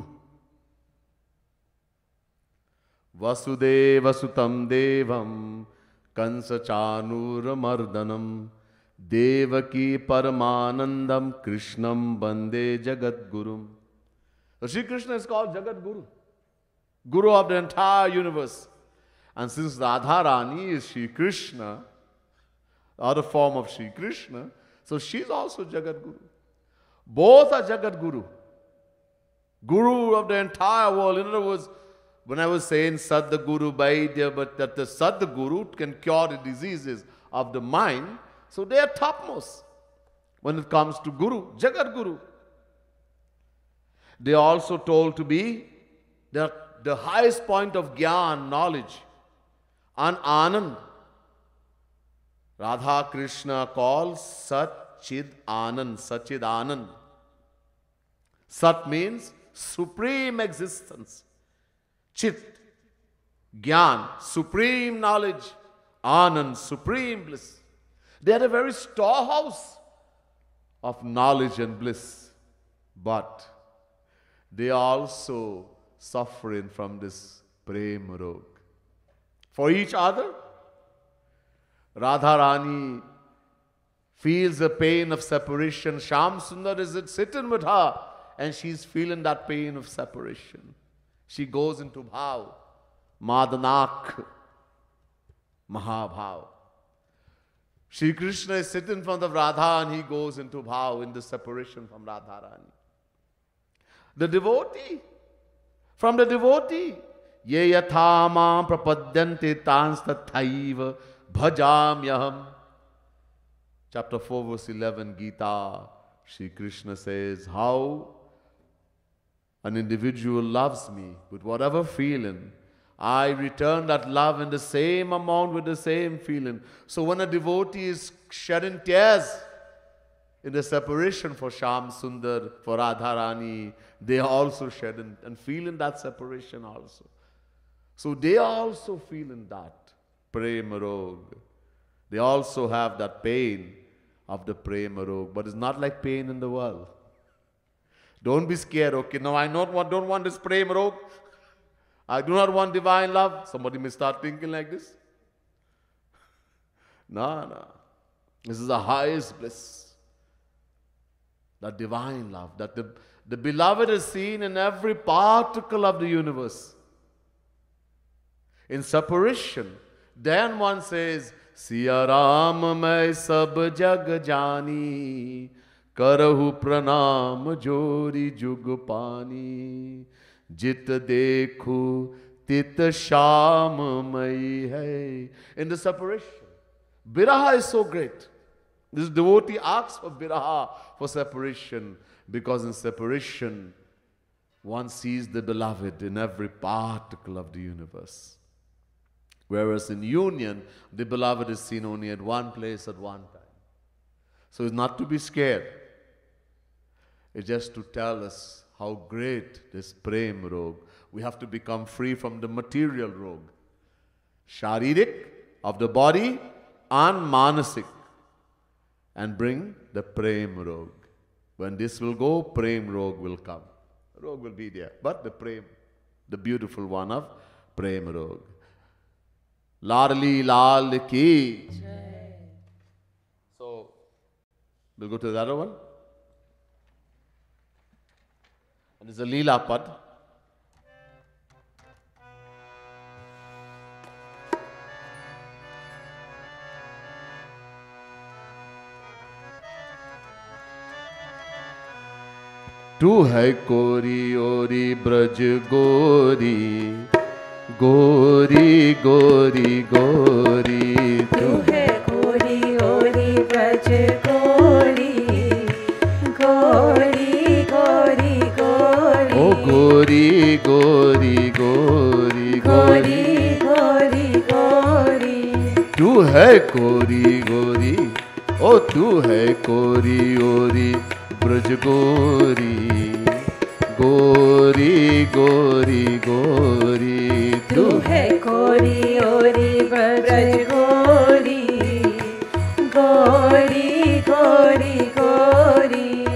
Vasudeva Sutam Devam Kansa Chanur Mardanam Devaki Paramanandam Krishnam Bande Jagat Gurum. So Shri Krishna is called Jagat Guru, Guru of the entire universe. And since Radharani is Shri Krishna, the other form of Shri Krishna, so she is also Jagat Guru. Both are Jagat Guru, Guru of the entire world. In other words, when I was saying Sadda Guru Vaidya, but that the Sadda Guru can cure the diseases of the mind, so they are topmost when it comes to Guru, Jagat Guru. They are also told to be the, the highest point of Gyan, knowledge, and Anand. Radha Krishna calls Sat Chid Anand, Sachid Anand. Sat means supreme existence. Chit, Gyan, supreme knowledge. Anand, supreme bliss. They are a very storehouse of knowledge and bliss. But they are also suffering from this prema rog. For each other, Radharani feels the pain of separation. Shyam Sundar is sitting with her and she's feeling that pain of separation. She goes into bhav, Madanak, Mahabhav. Shri Krishna is sitting in front of Radha and he goes into bhav, in the separation from Radharani. The devotee, from the devotee, ye yatha mam prapadyante tans tathaiva bhajamyaham. Chapter four, verse eleven, Gita, Shri Krishna says, how an individual loves me with whatever feeling, I return that love in the same amount with the same feeling. So when a devotee is shedding tears in the separation for Shyam Sundar, for Radharani, they are also shedding and feeling that separation also. So they are also feeling that prema rog. They also have that pain of the prema rog, but it's not like pain in the world. Don't be scared, okay? No, I don't want, don't want this prema rog. I do not want divine love. Somebody may start thinking like this. No, no. This is the highest bliss. That divine love, that the, the beloved is seen in every particle of the universe. In separation, then one says, Siya Ram mai sab jag jani, karahu pranam jori jug pani, jit dekhu tit sham mai hai. In the separation, Viraha is so great. This devotee asks for Viraha, for separation, because in separation, one sees the beloved in every particle of the universe. Whereas in union, the beloved is seen only at one place at one time. So it's not to be scared. It's just to tell us how great this prem rog. We have to become free from the material rog. Sharirik, of the body, and manasik. And bring the prem rog. When this will go, prem rog will come. Rog will be there. But the prem, the beautiful one of prem rog. Larli Lal ki. So, we'll go to the other one. And it's a Leela Pad. Tu hai kori ori braj gori, gori gori gori. Tu hai kori ori braj gori, gori gori gori. Oh gori gori gori gori gori gori. Tu hai kori gori, oh tu hai kori ori braj gori, gori gori gori. Tu hai kori ori braj gori, gori gori gori.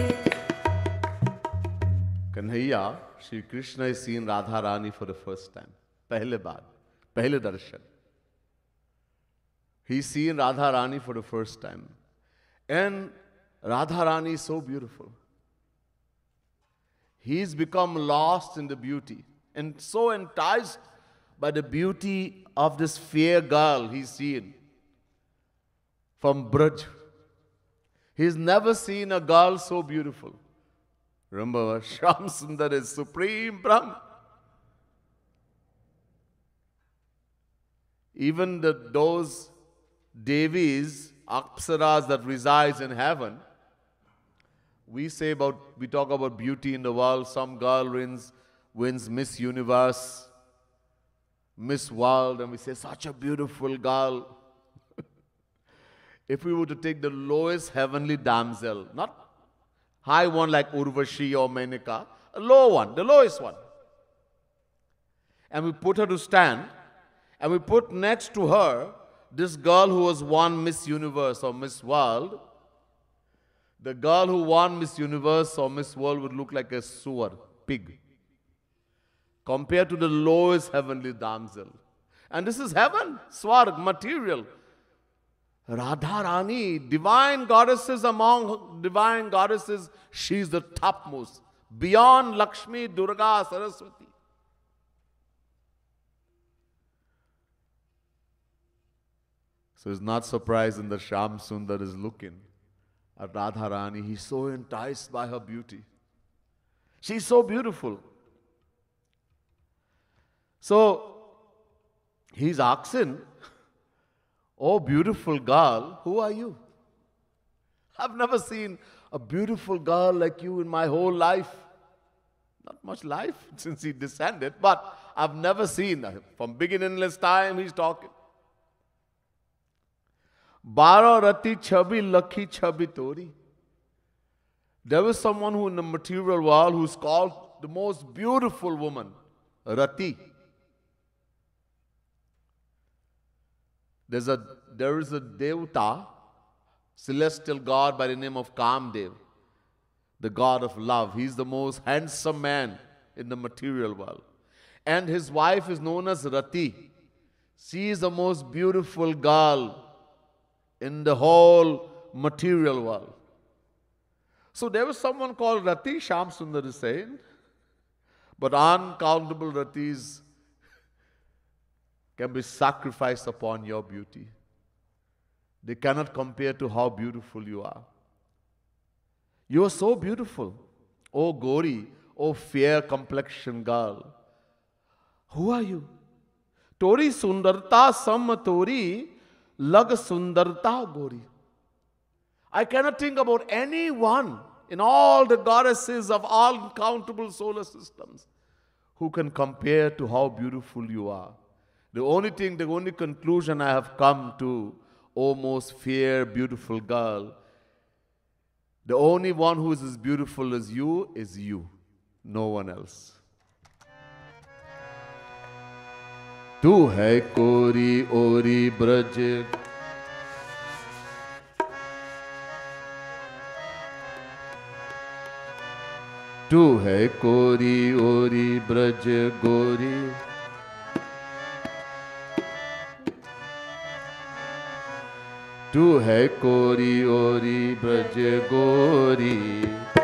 Kanhaiya, Shri Krishna is seen Radharani for the first time. Pehle baad, pehle darshan. He's seen Radharani for the first time. And Radharani is so beautiful. He's become lost in the beauty and so enticed by the beauty of this fair girl he's seen from Braj. He's never seen a girl so beautiful. Remember, Shyam Sundar is supreme Brahma. Even the, those Devis, Apsaras that resides in heaven, we say about, we talk about beauty in the world. Some girl wins, wins Miss Universe, Miss World, and we say, such a beautiful girl. If we were to take the lowest heavenly damsel, not high one like Urvashi or Menika, a low one, the lowest one, and we put her to stand, and we put next to her this girl who was won Miss Universe or Miss World, the girl who won Miss Universe or Miss World would look like a sewer, pig, compared to the lowest heavenly damsel. And this is heaven, Swarg, material. Radharani, divine goddesses among divine goddesses, she is the topmost, beyond Lakshmi, Durga, Saraswati. So it's not surprising that Shyam Sundar is looking at Radharani. He's so enticed by her beauty. She's so beautiful. So he's asking, oh, beautiful girl, who are you? I've never seen a beautiful girl like you in my whole life. Not much life since he descended, but I've never seen, from beginningless time he's talking. Baro rati chabi lakhi chabi tori. There was someone who in the material world who's called the most beautiful woman, Rati. There's a, there is a Devta, celestial god by the name of Kamdev, the god of love. He's the most handsome man in the material world. And his wife is known as Rati. She is the most beautiful girl in the whole material world. So there was someone called Rati, Shyam Sundar is saying, but uncountable Ratis can be sacrificed upon your beauty. They cannot compare to how beautiful you are. You are so beautiful. Oh Gauri, oh fair complexion girl. Who are you? Tori sundarta sam tori lag sundarta Gauri. I cannot think about anyone in all the goddesses of all uncountable solar systems who can compare to how beautiful you are. The only thing, the only conclusion I have come to, O most fair, beautiful girl, the only one who is as beautiful as you is you, no one else. Tu hai kori ori braj, tu hai kori ori braj gori. Tu hai kori ori braj gori,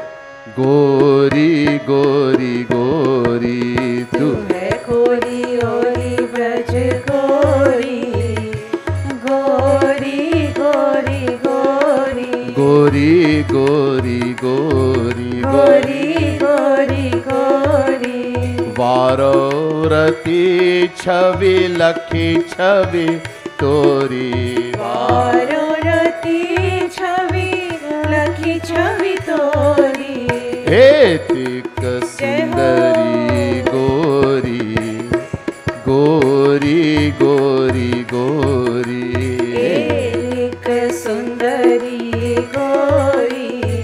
gori gori gori. Tu hai kori ori braj gori, gori gori gori. Gori gori gori gori gori gori. Varo rati chavi lakhi chavi tori. Varo rati chavi lakhi chavi tori. Etik sundari gori, gori gori gori. Etik sundari gori,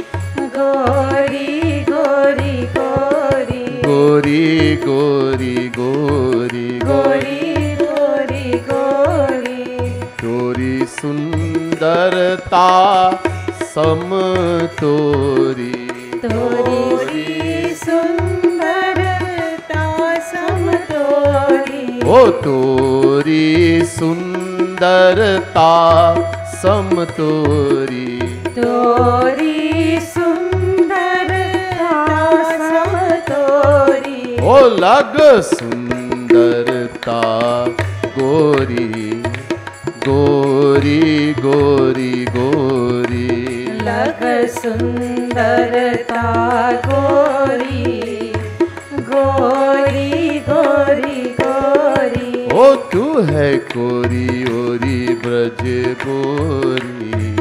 gori gori gori. Gori gori gori gori gori gori. Tori sundarta sam tori. Tori sundarta sam tori. O tori sundarta sam tori. Tori sundarta sam tori. O lag sundarta gori, gori gori gori. Lag sundarta gori, gori gori gori. O tu hai kori ori braj gori,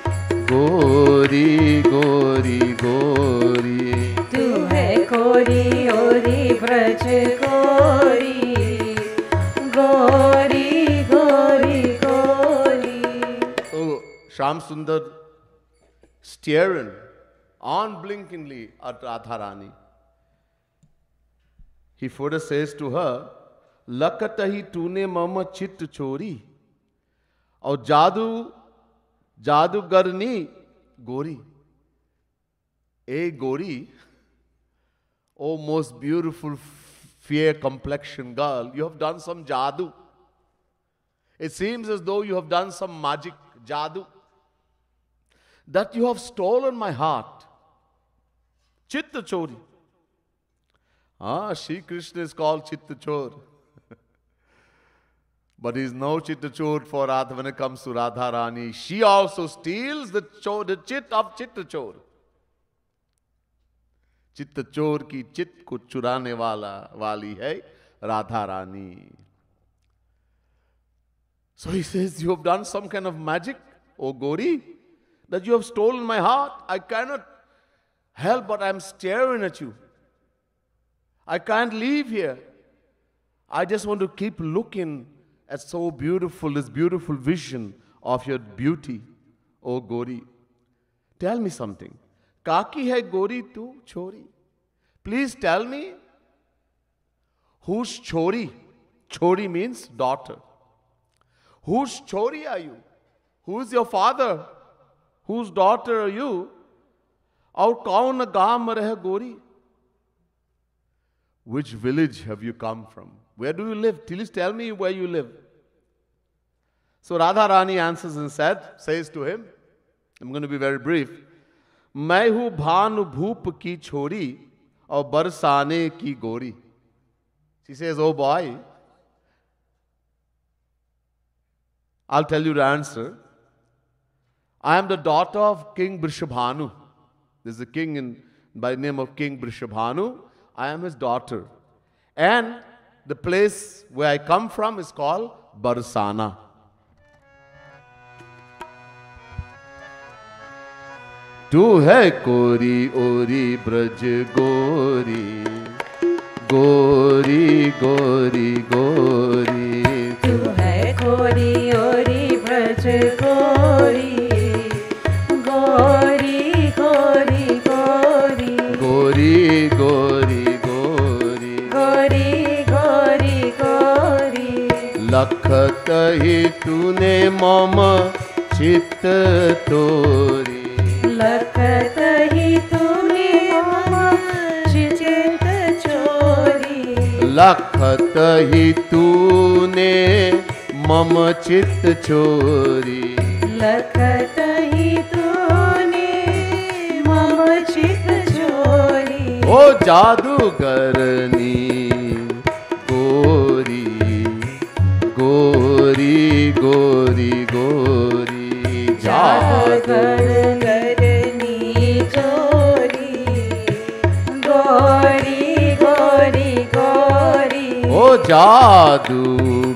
gori gori gori. Tu hai kori ori braj gori, gori gori gori. So Shyam Sundar staring unblinkingly at Radharani. He further says to her, Lakatahi tune mama chit chori. और जादू जादूगरनी गोरी, a गोरी, oh most beautiful fair complexion girl, you have done some jadoo. It seems as though you have done some magic jadoo, that you have stolen my heart. Chitta chori. Ah, Shri Krishna is called Chitta Chor. But he is no Chitta Chor for Radha when it comes to Radha Rani. She also steals the, chor, the chit of Chitta Chor. Chitta Chor ki chit ko churane wala wali hai Radha Rani. So he says, you have done some kind of magic, O Gauri, that you have stolen my heart. I cannot help but I am staring at you. I can't leave here. I just want to keep looking at so beautiful, this beautiful vision of your beauty, O Gauri. Tell me something. Kaki hai Gauri tu chori? Please tell me, whose chori? Chori means daughter. Whose chori are you? Who is your father? Whose daughter are you? Aur kaun gaam reh Gauri? Which village have you come from? Where do you live? Please tell me where you live. So Radha Rani answers and said, says to him, I'm going to be very brief. मैं हूँ भानु भूप की छोरी और बरसाने की गोरी. She says, oh boy, I'll tell you the answer. I am the daughter of King Brishabhanu. There's a king in, by the name of King Brishabhanu. I am his daughter. And the place where I come from is called Barsana. Tu hai kori ori braj gori, gori gori gori. Tu hai kori ori braj gori, gori gori gori. Gori gori gori. Gori gori gori. लखत ही तूने मम चित्त तोरी. लखत ही तूने मम चित्त चोरी. लखत ही तूने मम चित्त चोरी. लखत ही तूने मम चित्त चोरी. ओ जादूगरनी गोरी, गोरी गोरी गोरी. जादूगरनी चोरी, गोरी गोरी गोरी. ओ जादूगरनी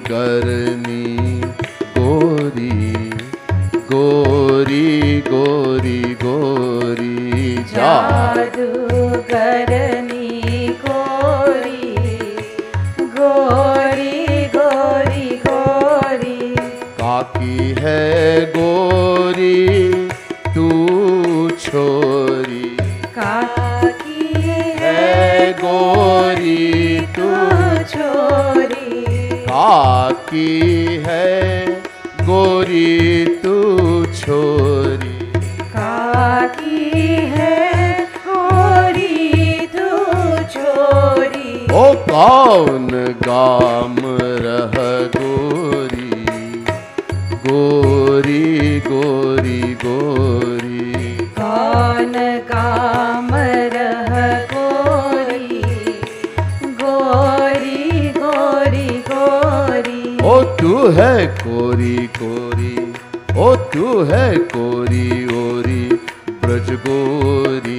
गोरी, गोरी गोरी गोरी. जादूगरनी गोरी, गोरी गोरी गोरी. काकी है गोरी तू छोरी. काकी है गोरी तू छोरी. काकी है गोरी तू छोरी. काकी है गोरी तू छोरी. ओ कौन गाम रह गोरी, गोरी गोरी गोरी. कौन काम रह गोरी, गोरी गोरी गोरी. ओ तू है कोरी कोरी, ओ तू है कोरी ओरी ब्रज गोरी,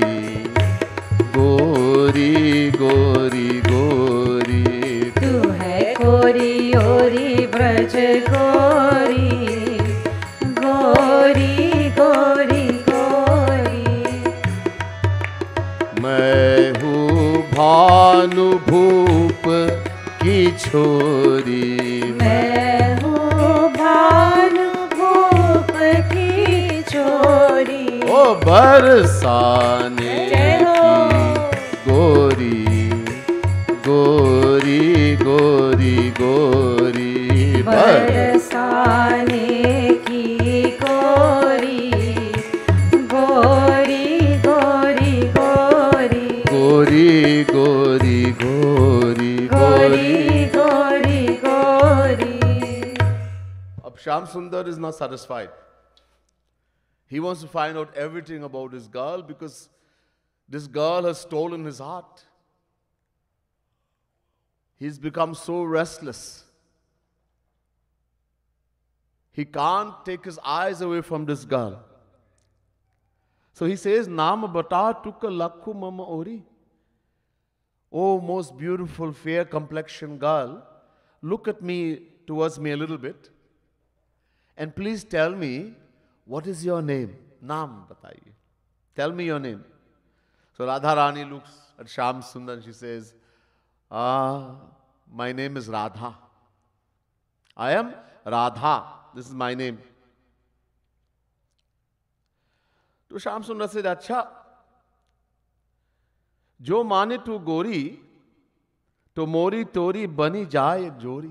गोरी गोरी गोरी. तू है कोरी ओरी ब्रज गोरी, गोरी गोरी गोरी. मैं हूँ भानु भूप की छोरी. मैं हूँ भानु भूप की छोरी. ओ बरसाने की गोरी, गोरी गोरी गोरी. बरसाने Shyam Sundar is not satisfied. He wants to find out everything about this girl because this girl has stolen his heart. He's become so restless. He can't take his eyes away from this girl. So he says, Naam bata tuka lakhu mama ori. Oh, most beautiful, fair complexion girl, look at me, towards me a little bit. And please tell me, what is your name? Naam bataiye. Tell me your name. So Radha Rani looks at Shyam Sundar and she says, Ah, my name is Radha. I am Radha. This is my name. तो श्याम सुंदर से अच्छा जो माने तू गोरी तो मोरी तोरी बनी जाए एक जोरी.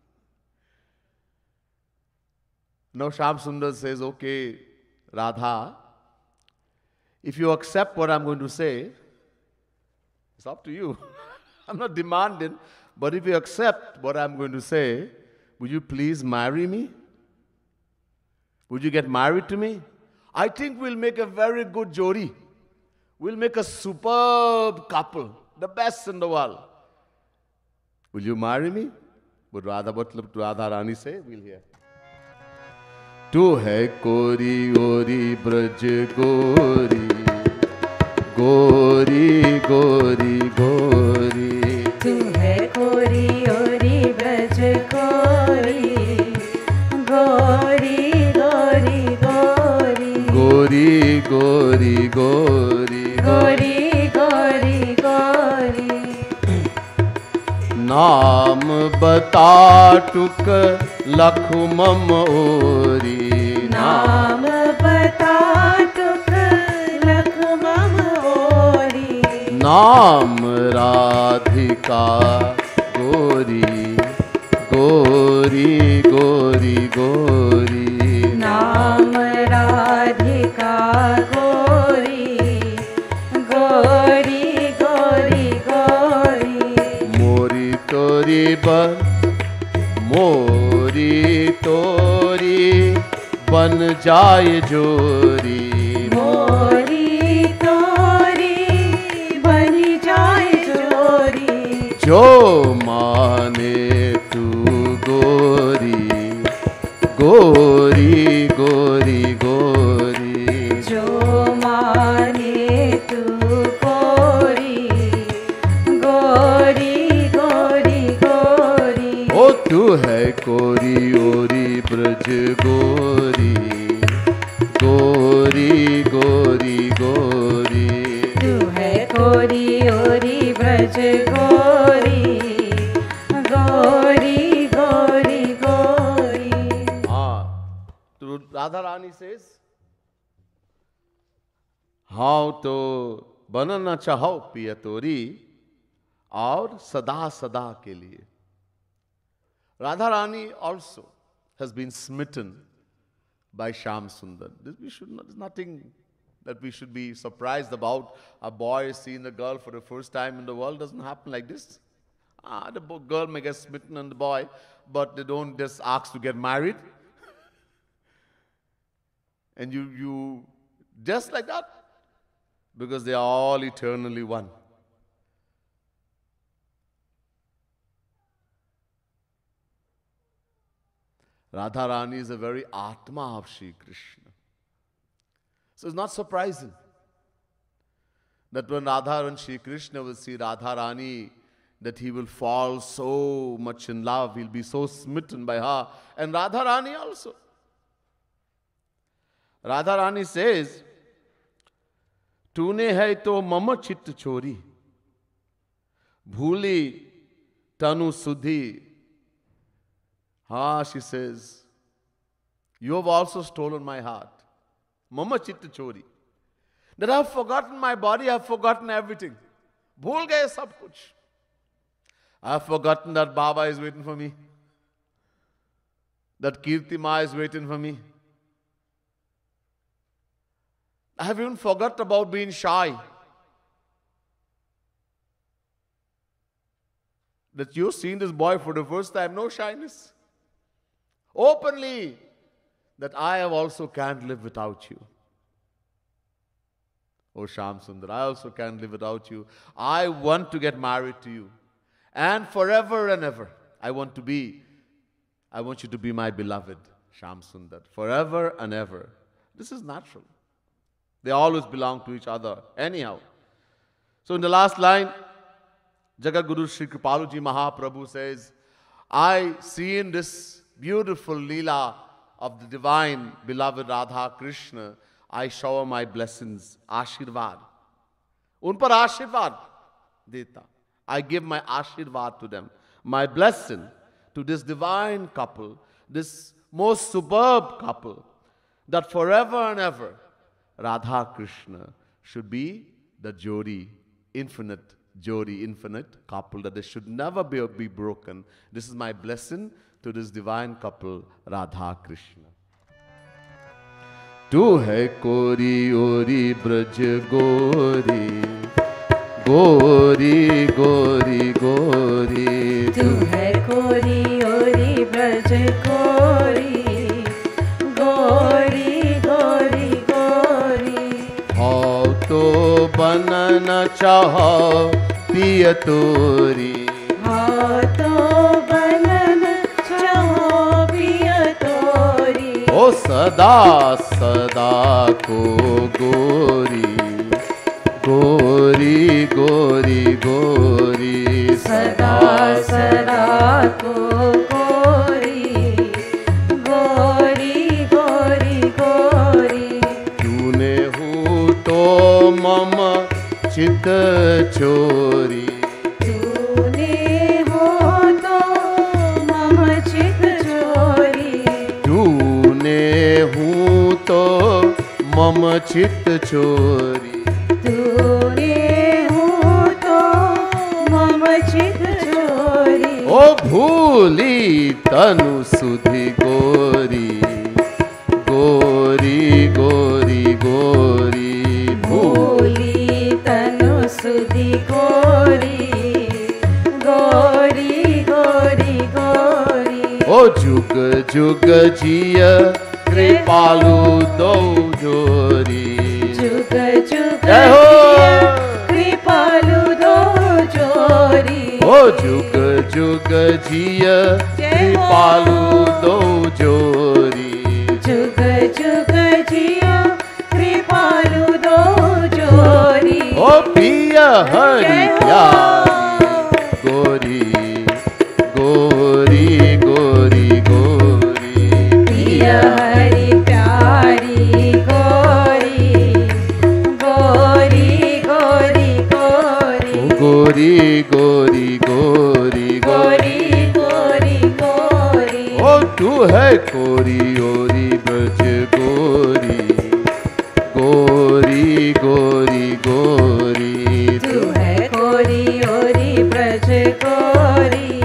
Now Shyam Sundar says, okay, Radha, if you accept what I'm going to say, it's up to you. I'm not demanding, but if you accept what I'm going to say, would you please marry me? Would you get married to me? I think we'll make a very good jodi. We'll make a superb couple, the best in the world. Will you marry me? Would Radha Matlab to Radha Rani say? We'll hear. Tu hai kori ori braj gori, gori gori gori. Tu hai kori ori braj gori, gori gori gori. Gori gori gori gori gori gori. नाम बता टुक लखु मम ओरी. नाम बता टुक लखु मम ओरी. नाम राधिका गोरी, गोरी गोरी गोरी. नाम राधिका गोरी, गोरी गोरी गोरी. मोरी तोरी बन, मोरी तोरी बन जाए जोरी. मोरी तोरी बन जाए जोरी. जो माने तू गोरी, गोरी गोरी गोरी. जो माने तू गोरी, गोरी गोरी गोरी. ओ तू है कोरी ओरी ब्रज गोरी, गोरी गोरी गोरी. तू है कोरी ओरी ब्रज गोरी, गोरी गोरी गोरी. हाँ, तो राधा रानी says, हाँ तो बनना चाहो पिया तोरी और सदा सदा के लिए. Radha Rani also has been smitten by Shyam Sundar. This we should not, there's nothing that we should be surprised about. A boy seeing a girl for the first time in the world doesn't happen like this. Ah, the girl may get smitten on the boy, but they don't just ask to get married. And you, you, just like that, because they are all eternally one. Radha Rani is the very Atma of Shri Krishna. So it's not surprising that when Radha and Shri Krishna will see Radha Rani, that he will fall so much in love, he'll be so smitten by her. And Radha Rani also. Radha Rani says, Tune hai to mama chit chori, bhuli tanu sudhi. Ah, she says, you have also stolen my heart. Mama chitta chori. That I have forgotten my body, I have forgotten everything. Bhul gaye sab kuch. I have forgotten that Baba is waiting for me. That Kirti Ma is waiting for me. I have even forgot about being shy. That you've seen this boy for the first time, no shyness. Openly, that I have also can't live without you. Oh Shyam Sundar, I also can't live without you. I want to get married to you. And forever and ever, I want to be, I want you to be my beloved, Shyam Sundar. Forever and ever. This is natural. They always belong to each other, anyhow. So in the last line, Jagat Guru Sri Kripaluji Mahaprabhu says, I see in this beautiful Leela of the divine beloved Radha Krishna, I shower my blessings, Ashirvad. Un par Ashirvad deta. I give my Ashirvad to them, my blessing to this divine couple, this most superb couple, that forever and ever Radha Krishna should be the Jodi, infinite Jodi, infinite couple, that they should never be, be broken. This is my blessing to this divine couple, Radha Krishna. Tu hai kori ori braj gori, gori gori gori. Tu hai kori ori braj gori, gori gori gori. How to banana chaho piya tori. How to banana chaho piya tori. O sada sada ko gori, gori gori gori. Sada sada ko gori, gori gori gori. तूने हूँ तो मम चित चोरी. तूने हो तो मम चित चोरी. तूने हूँ तो मम चित चोरी. तूने हो तो मम चित चोरी. ओ भूली तनु सुधि गोरी, गोरी गोरी गोरी. भूली तनु सुधि गोरी, गोरी गोरी गोरी. ओ जुग जुग जिय कृपालु दो जोरी. जुग जुग जय हो. जिय कृपालु दो जोरी. ओ जुग जुग जिय कृपालु दो जोरी. जुग जुग जिय कृपालु दो जोरी. ओ पिया हरिया गोरी, गोरी गोरी गोरी. पिया हरि प्यारी गोरी, गोरी गोरी गोरी. गोरी गोरी गोरी गोरी गोरी गोरी. ओ तू है कोरी ओरी ब्रज गोरी, गोरी गोरी गोरी. तू है गोरी ओरी ब्रज गोरी,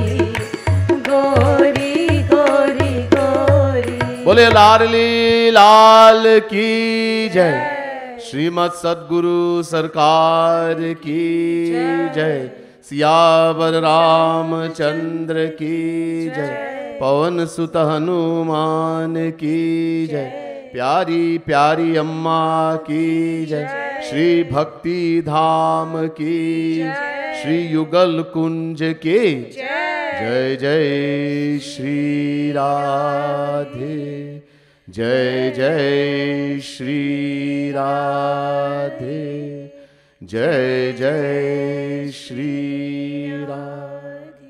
गोरी गोरी गोरी. बोले लाडली लाल की जय. श्रीमद सद्गुरु सरकार की जय. सियावर रामचंद्र की जय. पवन सुत हनुमान की जय. प्यारी प्यारी अम्मा की जय. श्री भक्ति धाम की, श्री युगल कुंज के जय. जय श्री राधे, जय जय श्री राधे, जय जय Shri Radhe.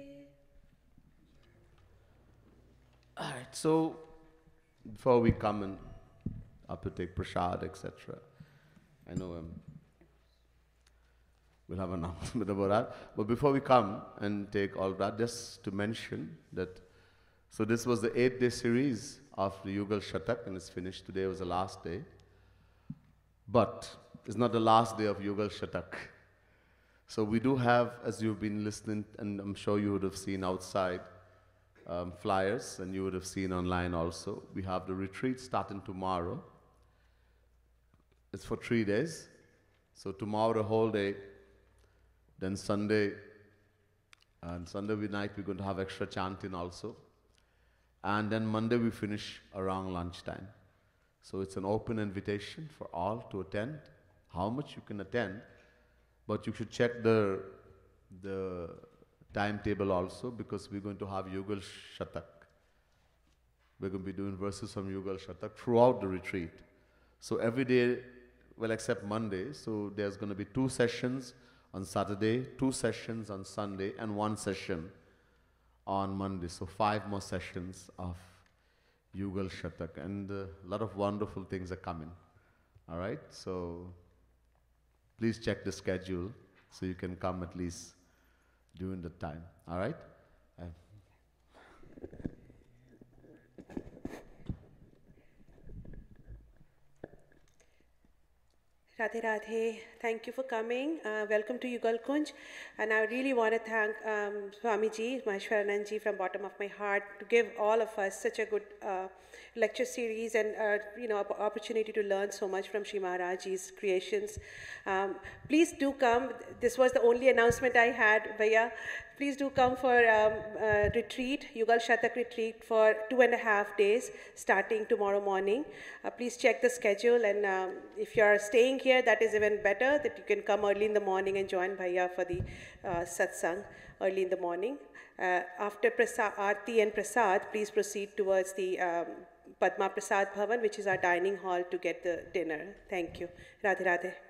All right, so before we come and up to take prasad, et cetera, I know um, we'll have an announcement about that. But before we come and take all that, just to mention that, so this was the eight-day series of the Yugal Shatak, and it's finished. Today was the last day. But it's not the last day of Yugal Shatak. So we do have, as you've been listening, and I'm sure you would have seen outside, um, flyers, and you would have seen online also. We have the retreat starting tomorrow. It's for three days. So tomorrow the whole day, then Sunday, and Sunday night we're going to have extra chanting also. And then Monday we finish around lunchtime. So it's an open invitation for all to attend. How much you can attend, but you should check the, the timetable also, because we're going to have Yugal Shatak. We're going to be doing verses from Yugal Shatak throughout the retreat. So every day, well, except Monday, so there's going to be two sessions on Saturday, two sessions on Sunday, and one session on Monday. So five more sessions of Yugal Shatak, and a lot of wonderful things are coming. All right, so please check the schedule so you can come at least during the time. All right. Uh, Radhe Radhe, thank you for coming. Uh, welcome to Yugal Kunj. And I really want to thank um, Swamiji, Maheshwaranandji, from bottom of my heart to give all of us such a good uh, lecture series and uh, you know opportunity to learn so much from Shri Maharajji's creations. Um, please do come. This was the only announcement I had, Bhaiya. Please do come for um, uh, retreat, Yugal Shatak retreat for two and a half days, starting tomorrow morning. Uh, please check the schedule, and um, if you are staying here, that is even better, that you can come early in the morning and join Bhaiya for the uh, satsang early in the morning. Uh, after prasad, Aarti and Prasad, please proceed towards the um, Padma Prasad Bhavan, which is our dining hall, to get the dinner. Thank you. Radhe Radhe.